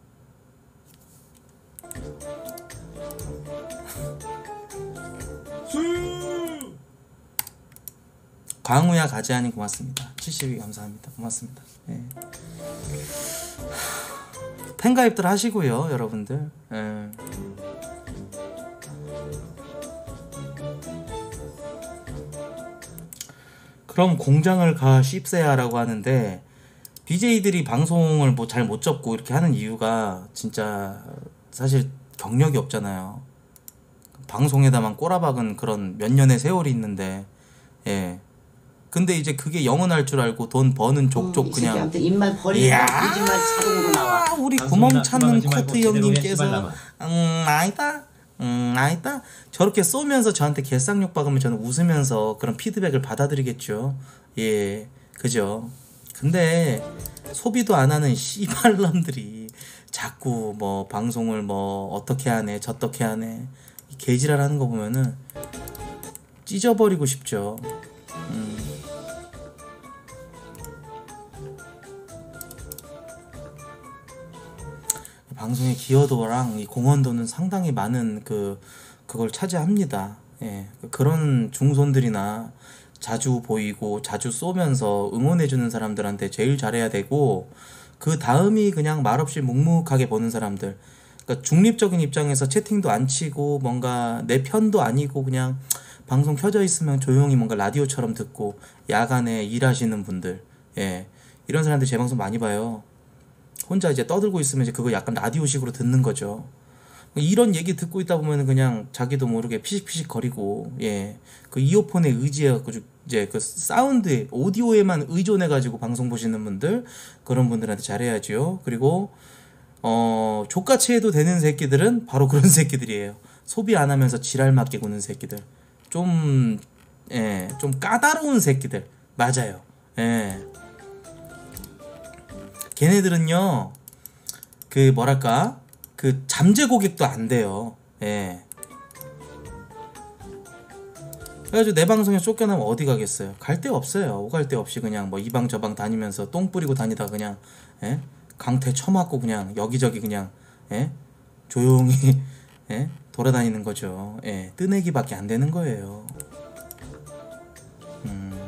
Speaker 1: 광우야 가지아님 고맙습니다. 칠십 위 감사합니다. 고맙습니다. 예. 팬가입들 하시고요 여러분들. 예. 그럼 공장을 가 씹세야라고 하는데 비제이들이 방송을 뭐 잘 못 접고 이렇게 하는 이유가 진짜 사실 경력이 없잖아요. 방송에다만 꼬라박은 그런 몇 년의 세월이 있는데, 예. 근데 이제 그게 영원할 줄 알고 돈 버는 족족
Speaker 7: 음,
Speaker 1: 그냥.
Speaker 7: 입만 버리고 거짓말 자동으로 나와.
Speaker 1: 우리
Speaker 2: 방송이나
Speaker 1: 구멍 찾는
Speaker 2: 출발하지 말고
Speaker 1: 코트
Speaker 2: 제대로 해,
Speaker 1: 형님께서
Speaker 2: 씨발라마.
Speaker 1: 음 아니다 음 아니다 저렇게 쏘면서 저한테 개쌍욕 박으면 저는 웃으면서 그런 피드백을 받아들이겠죠. 예, 그죠. 근데 소비도 안 하는 씨발놈들이 자꾸 뭐 방송을 뭐 어떻게 하네 저떻게 하네 개지랄 하는 거 보면은 찢어버리고 싶죠. 음. 방송의 기여도랑 이 공헌도는 상당히 많은 그 그걸 차지합니다. 예, 그런 중손들이나 자주 보이고 자주 쏘면서 응원해주는 사람들한테 제일 잘해야 되고 그 다음이 그냥 말없이 묵묵하게 보는 사람들. 그러니까 중립적인 입장에서 채팅도 안 치고 뭔가 내 편도 아니고 그냥 방송 켜져 있으면 조용히 뭔가 라디오처럼 듣고 야간에 일하시는 분들, 예, 이런 사람들 제 방송 많이 봐요. 혼자 이제 떠들고 있으면 이제 그거 약간 라디오식으로 듣는 거죠. 이런 얘기 듣고 있다 보면 그냥 자기도 모르게 피식피식 거리고, 예, 그 이어폰에 의지해갖고 이제 그 사운드에 오디오에만 의존해가지고 방송 보시는 분들, 그런 분들한테 잘해야죠. 그리고 어 족같이 해도 되는 새끼들은 바로 그런 새끼들이에요. 소비 안 하면서 지랄 맞게 구는 새끼들. 좀, 예, 좀 까다로운 새끼들. 맞아요. 예. 걔네들은요, 그, 뭐랄까, 그, 잠재 고객도 안 돼요. 예. 그래가지고 내 방송에 쫓겨나면 어디 가겠어요? 갈 데 없어요. 오갈 데 없이 그냥 뭐 이 방 저 방 다니면서 똥 뿌리고 다니다 그냥, 예? 강퇴 쳐맞고 그냥 여기저기 그냥, 예? 조용히, 예? 돌아다니는 거죠. 예, 뜨내기밖에 안 되는 거예요. 음.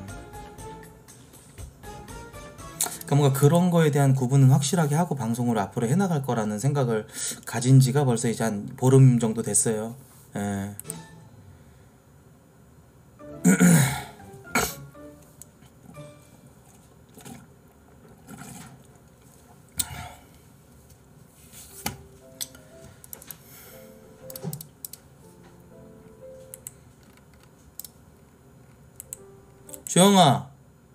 Speaker 1: 그러니까 뭔가 그런 거에 대한 구분은 확실하게 하고 방송을 앞으로 해나갈 거라는 생각을 가진 지가 벌써 이제 한 보름 정도 됐어요. 예. 주영아,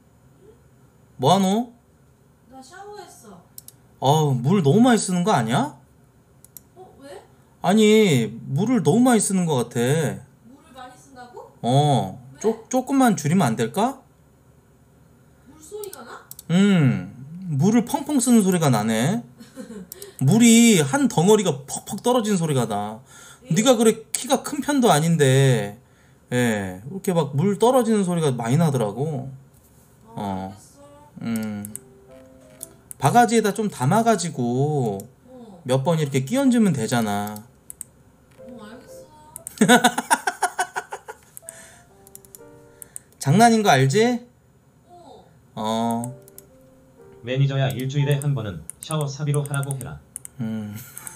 Speaker 1: 뭐하노?
Speaker 8: 나 샤워했어.
Speaker 1: 어, 물 너무 많이 쓰는 거 아니야?
Speaker 8: 어? 왜?
Speaker 1: 아니, 물을 너무 많이 쓰는 거 같아.
Speaker 8: 물을 많이 쓴다고?
Speaker 1: 어,
Speaker 8: 왜?
Speaker 1: 쪼, 조금만 줄이면 안 될까?
Speaker 8: 물소리가 나?
Speaker 1: 음, 물을 펑펑 쓰는 소리가 나네. 물이 한 덩어리가 퍽퍽 떨어지는 소리가 나. 네가 그래 키가 큰 편도 아닌데, 예, 이렇게 막 물 떨어지는 소리가 많이 나더라고.
Speaker 8: 어,
Speaker 1: 어.
Speaker 8: 알겠어.
Speaker 1: 음, 바가지에다 좀 담아가지고
Speaker 8: 어,
Speaker 1: 몇 번 이렇게 끼얹으면 되잖아.
Speaker 8: 어, 알겠어.
Speaker 1: 장난인 거 알지?
Speaker 8: 어,
Speaker 1: 어,
Speaker 2: 매니저야 일주일에 한 번은 샤워 사비로 하라고 해라.
Speaker 1: 음,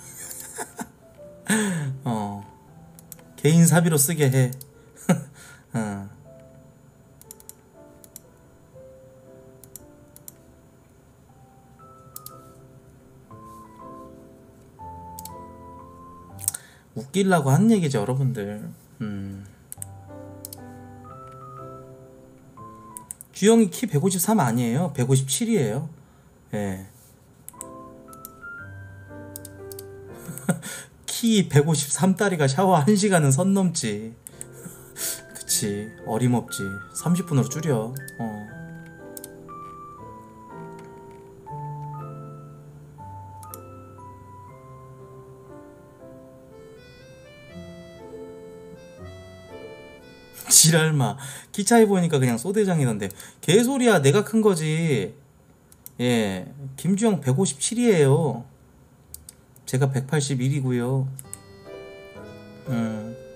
Speaker 1: 어, 개인 사비로 쓰게 해. 어. 웃기려고 한 얘기죠, 여러분들. 음. 주영이 키 백오십삼 아니에요? 백오십칠이에요. 예. 키 백오십삼 딸이가 샤워 한 시간은 선 넘지. 그치, 어림없지. 삼십 분으로 줄여. 어. 지랄마. 키 차이 보니까 그냥 소대장이던데. 개소리야, 내가 큰 거지. 예, 김주영 백오십칠이에요. 제가 백팔십일이고요. 음.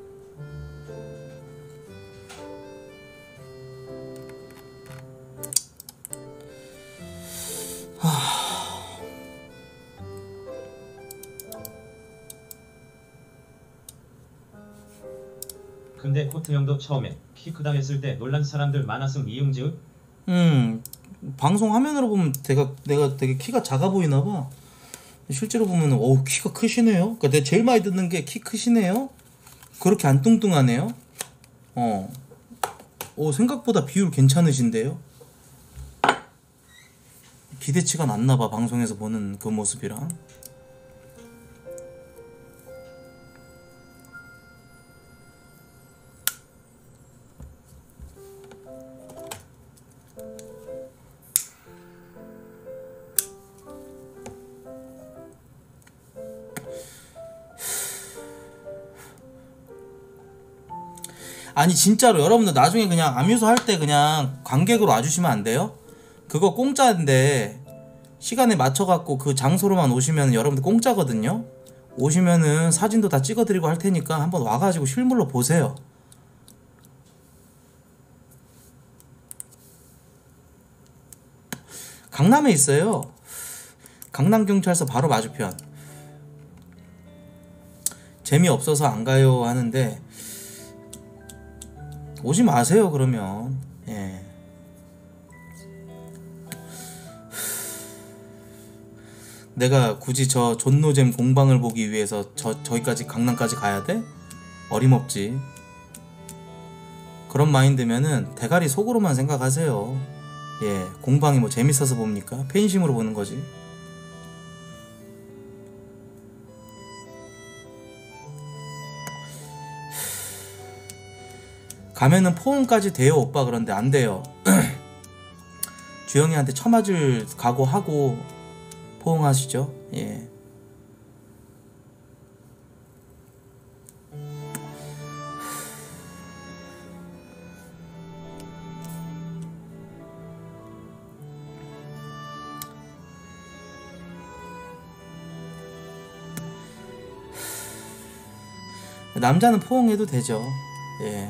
Speaker 2: 근데 코트 형도 처음에 키 크다 했을 때 놀란 사람들 많았음 이응지읒?
Speaker 1: 음, 방송 화면으로 보면 내가 내가 되게 키가 작아 보이나 봐. 실제로 보면 어 키가 크시네요. 그러니까 내가 제일 많이 듣는 게 키 크시네요. 그렇게 안 뚱뚱하네요. 어, 오 생각보다 비율 괜찮으신데요. 기대치가 낮나 봐, 방송에서 보는 그 모습이랑. 아니 진짜로 여러분들 나중에 그냥 암유소 할 때 그냥 관객으로 와주시면 안 돼요? 그거 공짜인데 시간에 맞춰갖고 그 장소로만 오시면 여러분들 공짜거든요? 오시면은 사진도 다 찍어드리고 할 테니까 한번 와가지고 실물로 보세요. 강남에 있어요. 강남경찰서 바로 맞은편. 재미없어서 안 가요 하는데 오지 마세요 그러면. 예. 내가 굳이 저 존노잼 공방을 보기 위해서 저, 저기까지 강남까지 가야 돼? 어림없지. 그런 마인드면은 대가리 속으로만 생각하세요. 예, 공방이 뭐 재밌어서 봅니까? 팬심으로 보는 거지. 가면은 포옹까지 돼요 오빠. 그런데 안 돼요. 주영이한테 처맞을 각오하고 포옹하시죠. 예. 남자는 포옹해도 되죠. 예.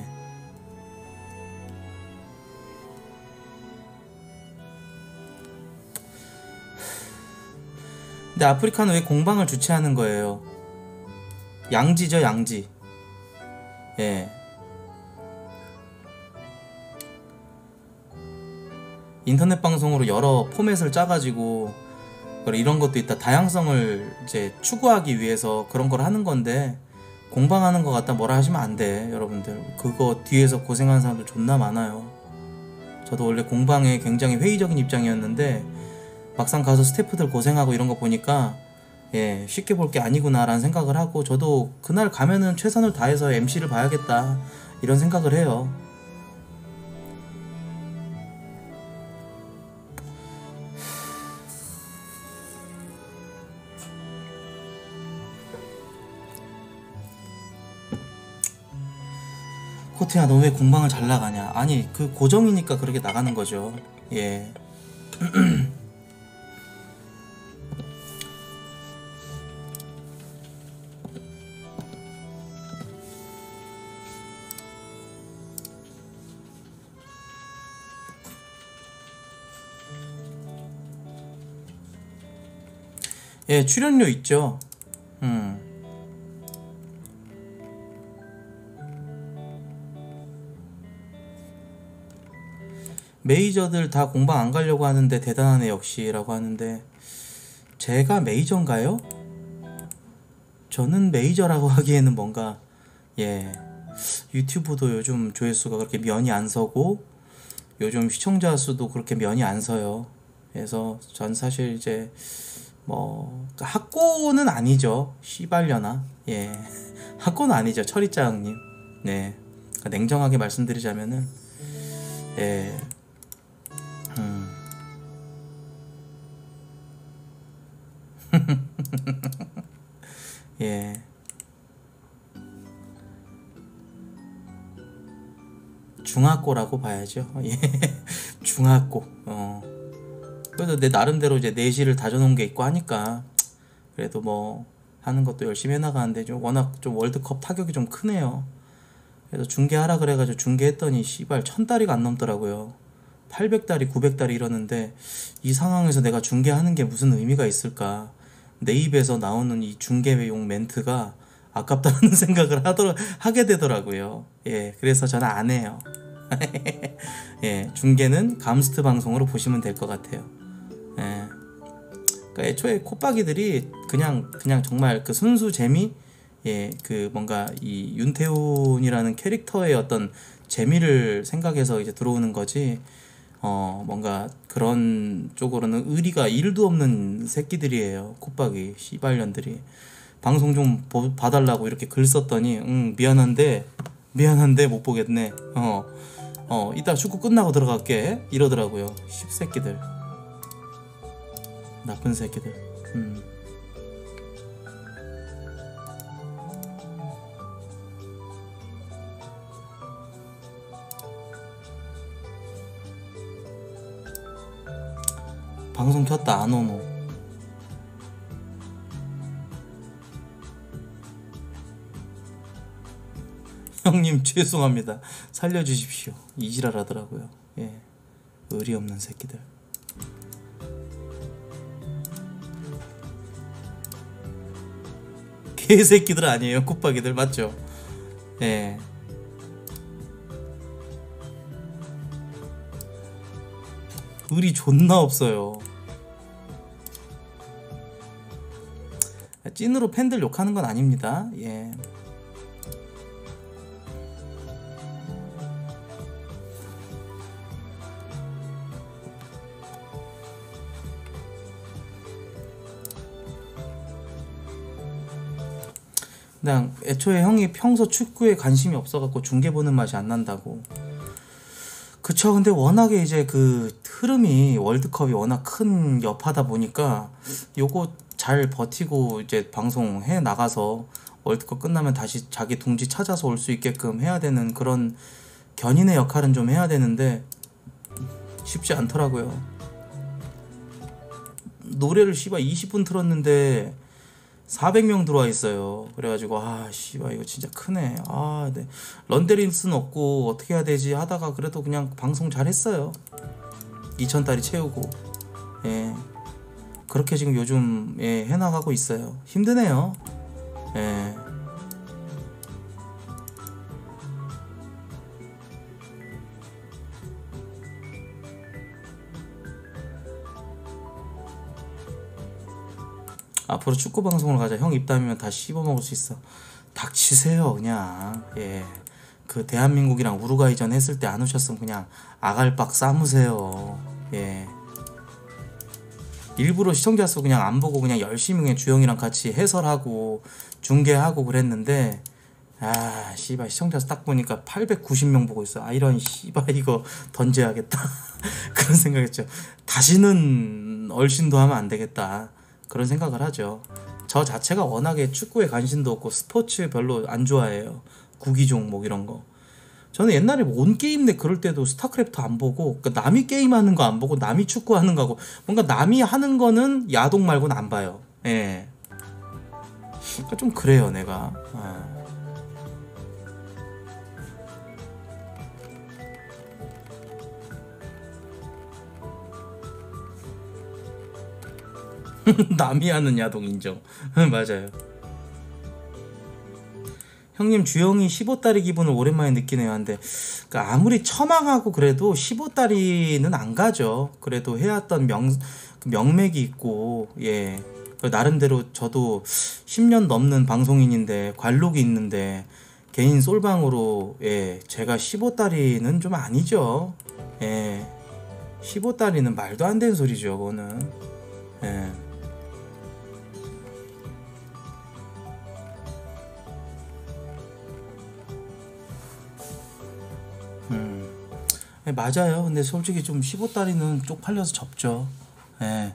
Speaker 1: 근데 아프리카는 왜 공방을 주최하는 거예요? 양지죠, 양지. 예. 인터넷 방송으로 여러 포맷을 짜가지고 이런 것도 있다. 다양성을 이제 추구하기 위해서 그런 걸 하는 건데, 공방하는 것 같다 뭐라 하시면 안 돼, 여러분들. 그거 뒤에서 고생하는 사람들 존나 많아요. 저도 원래 공방에 굉장히 회의적인 입장이었는데 막상 가서 스태프들 고생하고 이런 거 보니까 예, 쉽게 볼 게 아니구나 라는 생각을 하고, 저도 그날 가면은 최선을 다해서 엠씨를 봐야겠다 이런 생각을 해요. 코트야, 너 왜 공방을 잘 나가냐? 아니, 그 고정이니까 그렇게 나가는 거죠. 예. 예, 출연료 있죠. 음. 메이저들 다 공방 안 가려고 하는데 대단하네 역시 라고 하는데, 제가 메이저인가요? 저는 메이저라고 하기에는 뭔가 예, 유튜브도 요즘 조회수가 그렇게 면이 안 서고 요즘 시청자 수도 그렇게 면이 안 서요. 그래서 전 사실 이제 뭐 학고는 아니죠. 씨발려나. 예. 학고는 아니죠. 철이짱님. 네. 냉정하게 말씀드리자면은 예. 음. 예. 중학고라고 봐야죠. 예. 중학고. 어. 그래서 내 나름대로 이제 내실을 다져놓은 게 있고 하니까 그래도 뭐 하는 것도 열심히 해나가는데, 좀 워낙 좀 월드컵 타격이 좀 크네요. 그래서 중계하라 그래가지고 중계했더니 씨발 천 달이가 안 넘더라고요. 팔백 달이 구백 달이 이러는데, 이 상황에서 내가 중계하는 게 무슨 의미가 있을까. 내 입에서 나오는 이 중계용 멘트가 아깝다는 생각을 하더, 하게 되더라고요. 예, 그래서 저는 안 해요. 예, 중계는 감스트 방송으로 보시면 될 것 같아요. 예. 그러니까 애초에 콧박이들이 그냥 그냥 정말 그 순수 재미, 예, 그 뭔가 이 윤태훈이라는 캐릭터의 어떤 재미를 생각해서 이제 들어오는 거지, 어 뭔가 그런 쪽으로는 의리가 일도 없는 새끼들이에요. 콧박이 씨발년들이. 방송 좀 보, 봐달라고 이렇게 글 썼더니 응 미안한데 미안한데 못 보겠네. 어, 어 이따 축구 끝나고 들어갈게 이러더라고요. 씹새끼들. 나쁜 새끼들. 음. 방송 켰다 안 오노. 형님 죄송합니다. 살려주십시오. 이지랄 하더라고요. 예, 의리 없는 새끼들. 개새끼들 아니에요. 콧박이들 맞죠? 예. 의리 존나 없어요. 찐으로 팬들 욕하는 건 아닙니다. 예. 그냥 애초에 형이 평소 축구에 관심이 없어갖고 중계 보는 맛이 안 난다고. 그쵸. 근데 워낙에 이제 그 흐름이 월드컵이 워낙 큰 여파다 보니까 요거 잘 버티고 이제 방송 해 나가서 월드컵 끝나면 다시 자기 둥지 찾아서 올 수 있게끔 해야 되는 그런 견인의 역할은 좀 해야 되는데 쉽지 않더라고요. 노래를 씨발 이십 분 틀었는데 사백 명 들어와 있어요. 그래가지고 아 씨발 이거 진짜 크네. 아 네. 런데린스는 없고 어떻게 해야 되지 하다가 그래도 그냥 방송 잘 했어요. 이천 달이 채우고. 예. 그렇게 지금 요즘 예, 해나가고 있어요. 힘드네요. 예. 앞으로 축구 방송을 가자. 형 입담이면 다 씹어먹을 수 있어. 닥치세요 그냥. 예. 그 대한민국이랑 우루과이전 했을 때 안 오셨으면 그냥 아갈박 싸무세요. 예. 일부러 시청자 수 그냥 안 보고 그냥 열심히 그냥 주영이랑 같이 해설하고 중계하고 그랬는데 아 씨발 시청자 수 딱 보니까 팔백구십 명 보고 있어. 아 이런 씨발 이거 던져야겠다. 그런 생각했죠. 다시는 얼씬도 하면 안 되겠다. 그런 생각을 하죠. 저 자체가 워낙에 축구에 관심도 없고 스포츠 별로 안 좋아해요. 구기 종목 이런 거. 저는 옛날에 온 게임 내 그럴 때도 스타크래프트 안 보고 그러니까 남이 게임하는 거 안 보고 남이 축구하는 거 하고 뭔가 남이 하는 거는 야동 말고는 안 봐요. 예. 그러니까 좀 그래요 내가. 아. 남이 하는 야동 인정. 맞아요. 형님 주영이 십오 다리 기분을 오랜만에 느끼네요. 한데 그러니까 아무리 처망하고 그래도 십오 다리는 안 가죠. 그래도 해왔던 명, 명맥이 있고 예 나름대로 저도 십 년 넘는 방송인인데 관록이 있는데 개인 솔방으로 예 제가 십오 다리는 좀 아니죠. 예 십오 다리는 말도 안 되는 소리죠. 그거는 예. 음. 네, 맞아요. 근데 솔직히 좀 십오 다리는 쪽팔려서 접죠. 예.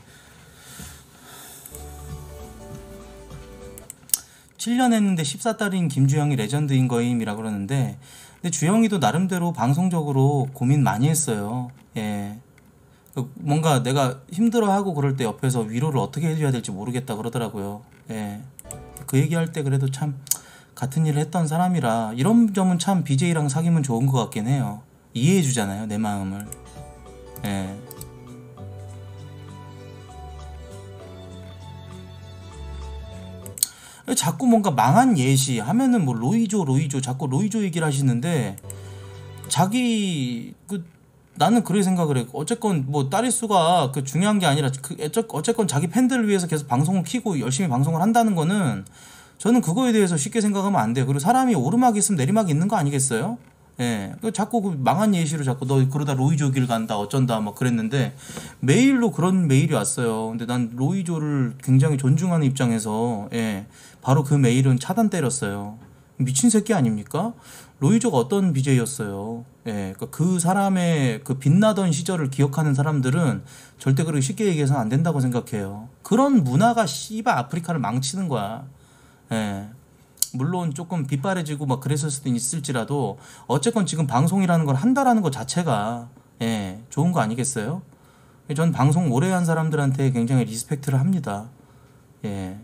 Speaker 1: 칠 년 했는데 십사 다리인 김주영이 레전드인 거임이라 그러는데 근데 주영이도 나름대로 방송적으로 고민 많이 했어요. 예. 뭔가 내가 힘들어하고 그럴 때 옆에서 위로를 어떻게 해줘야 될지 모르겠다 그러더라고요. 예. 그 얘기할 때 그래도 참 같은 일을 했던 사람이라 이런 점은 참 비제이랑 사귀면 좋은 것 같긴 해요. 이해해주잖아요 내 마음을. 예. 자꾸 뭔가 망한 예시 하면은 뭐 로이조 로이조 자꾸 로이조 얘기를 하시는데 자기 그 나는 그렇게 생각을 해. 어쨌건 뭐 따릿수가 그 중요한 게 아니라 그 어쨌건 자기 팬들을 위해서 계속 방송을 키고 열심히 방송을 한다는 거는 저는 그거에 대해서 쉽게 생각하면 안 돼요. 그리고 사람이 오르막이 있으면 내리막이 있는 거 아니겠어요? 예. 자꾸 그 망한 예시로 자꾸 너 그러다 로이조 길 간다 어쩐다 막 그랬는데 메일로 그런 메일이 왔어요. 근데 난 로이조를 굉장히 존중하는 입장에서 예. 바로 그 메일은 차단 때렸어요. 미친 새끼 아닙니까? 로이조가 어떤 비제이였어요. 예. 그러니까 그 사람의 그 빛나던 시절을 기억하는 사람들은 절대 그렇게 쉽게 얘기해서는 안 된다고 생각해요. 그런 문화가 씨발 아프리카를 망치는 거야. 예. 물론 조금 빗바래지고 막 그랬을 수도 있을지라도 어쨌건 지금 방송이라는 걸 한다라는 것 자체가 예, 좋은 거 아니겠어요? 전 방송 오래 한 사람들한테 굉장히 리스펙트를 합니다. 예.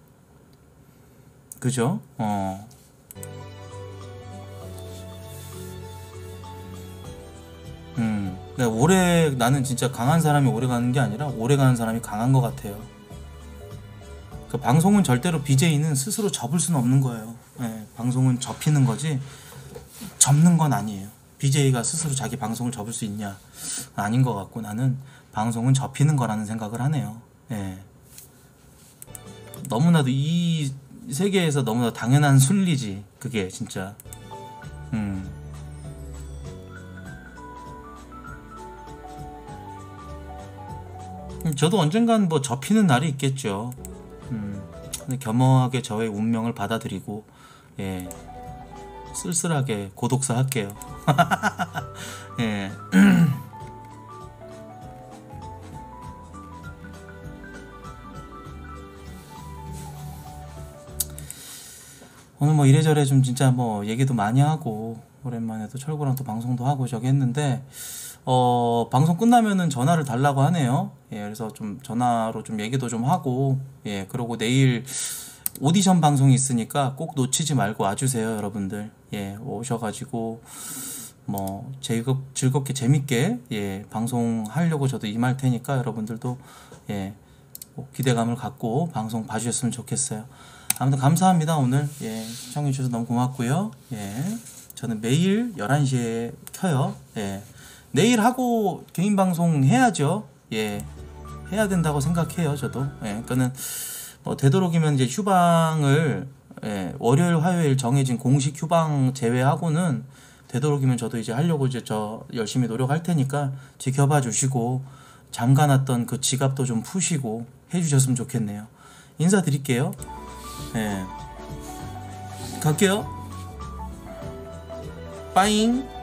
Speaker 1: 그죠? 어. 음. 오래 나는 진짜 강한 사람이 오래 가는 게 아니라 오래 가는 사람이 강한 것 같아요. 그 방송은 절대로 비제이는 스스로 접을 수는 없는 거예요. 예, 방송은 접히는 거지 접는 건 아니에요. 비제이가 스스로 자기 방송을 접을 수 있냐? 아닌 것 같고 나는 방송은 접히는 거라는 생각을 하네요. 예. 너무나도 이 세계에서 너무나 당연한 순리지 그게 진짜. 음. 저도 언젠간 뭐 접히는 날이 있겠죠. 음, 근데 겸허하게 저의 운명을 받아들이고 예, 쓸쓸하게 고독사 할게요. 예. 오늘 뭐 이래저래 좀 진짜 뭐 얘기도 많이 하고 오랜만에 또 철구랑 또 방송도 하고 저기 했는데 어 방송 끝나면은 전화를 달라고 하네요. 예, 그래서 좀 전화로 좀 얘기도 좀 하고 예, 그러고 내일 오디션 방송이 있으니까 꼭 놓치지 말고 와주세요, 여러분들. 예, 오셔가지고 뭐 즐겁, 즐겁게 재밌게 예 방송하려고 저도 임할 테니까 여러분들도 예 꼭 기대감을 갖고 방송 봐주셨으면 좋겠어요. 아무튼 감사합니다. 오늘 예 시청해주셔서 너무 고맙고요. 예, 저는 매일 열한 시에 켜요. 예, 내일 하고 개인 방송 해야죠. 예, 해야 된다고 생각해요, 저도. 예, 그러니까는 뭐 되도록이면 이제 휴방을 예, 월요일, 화요일 정해진 공식 휴방 제외하고는 되도록이면 저도 이제 하려고 이제 저 열심히 노력할 테니까 지켜봐 주시고 잠가놨던 그 지갑도 좀 푸시고 해주셨으면 좋겠네요. 인사드릴게요. 예, 갈게요. 빠잉.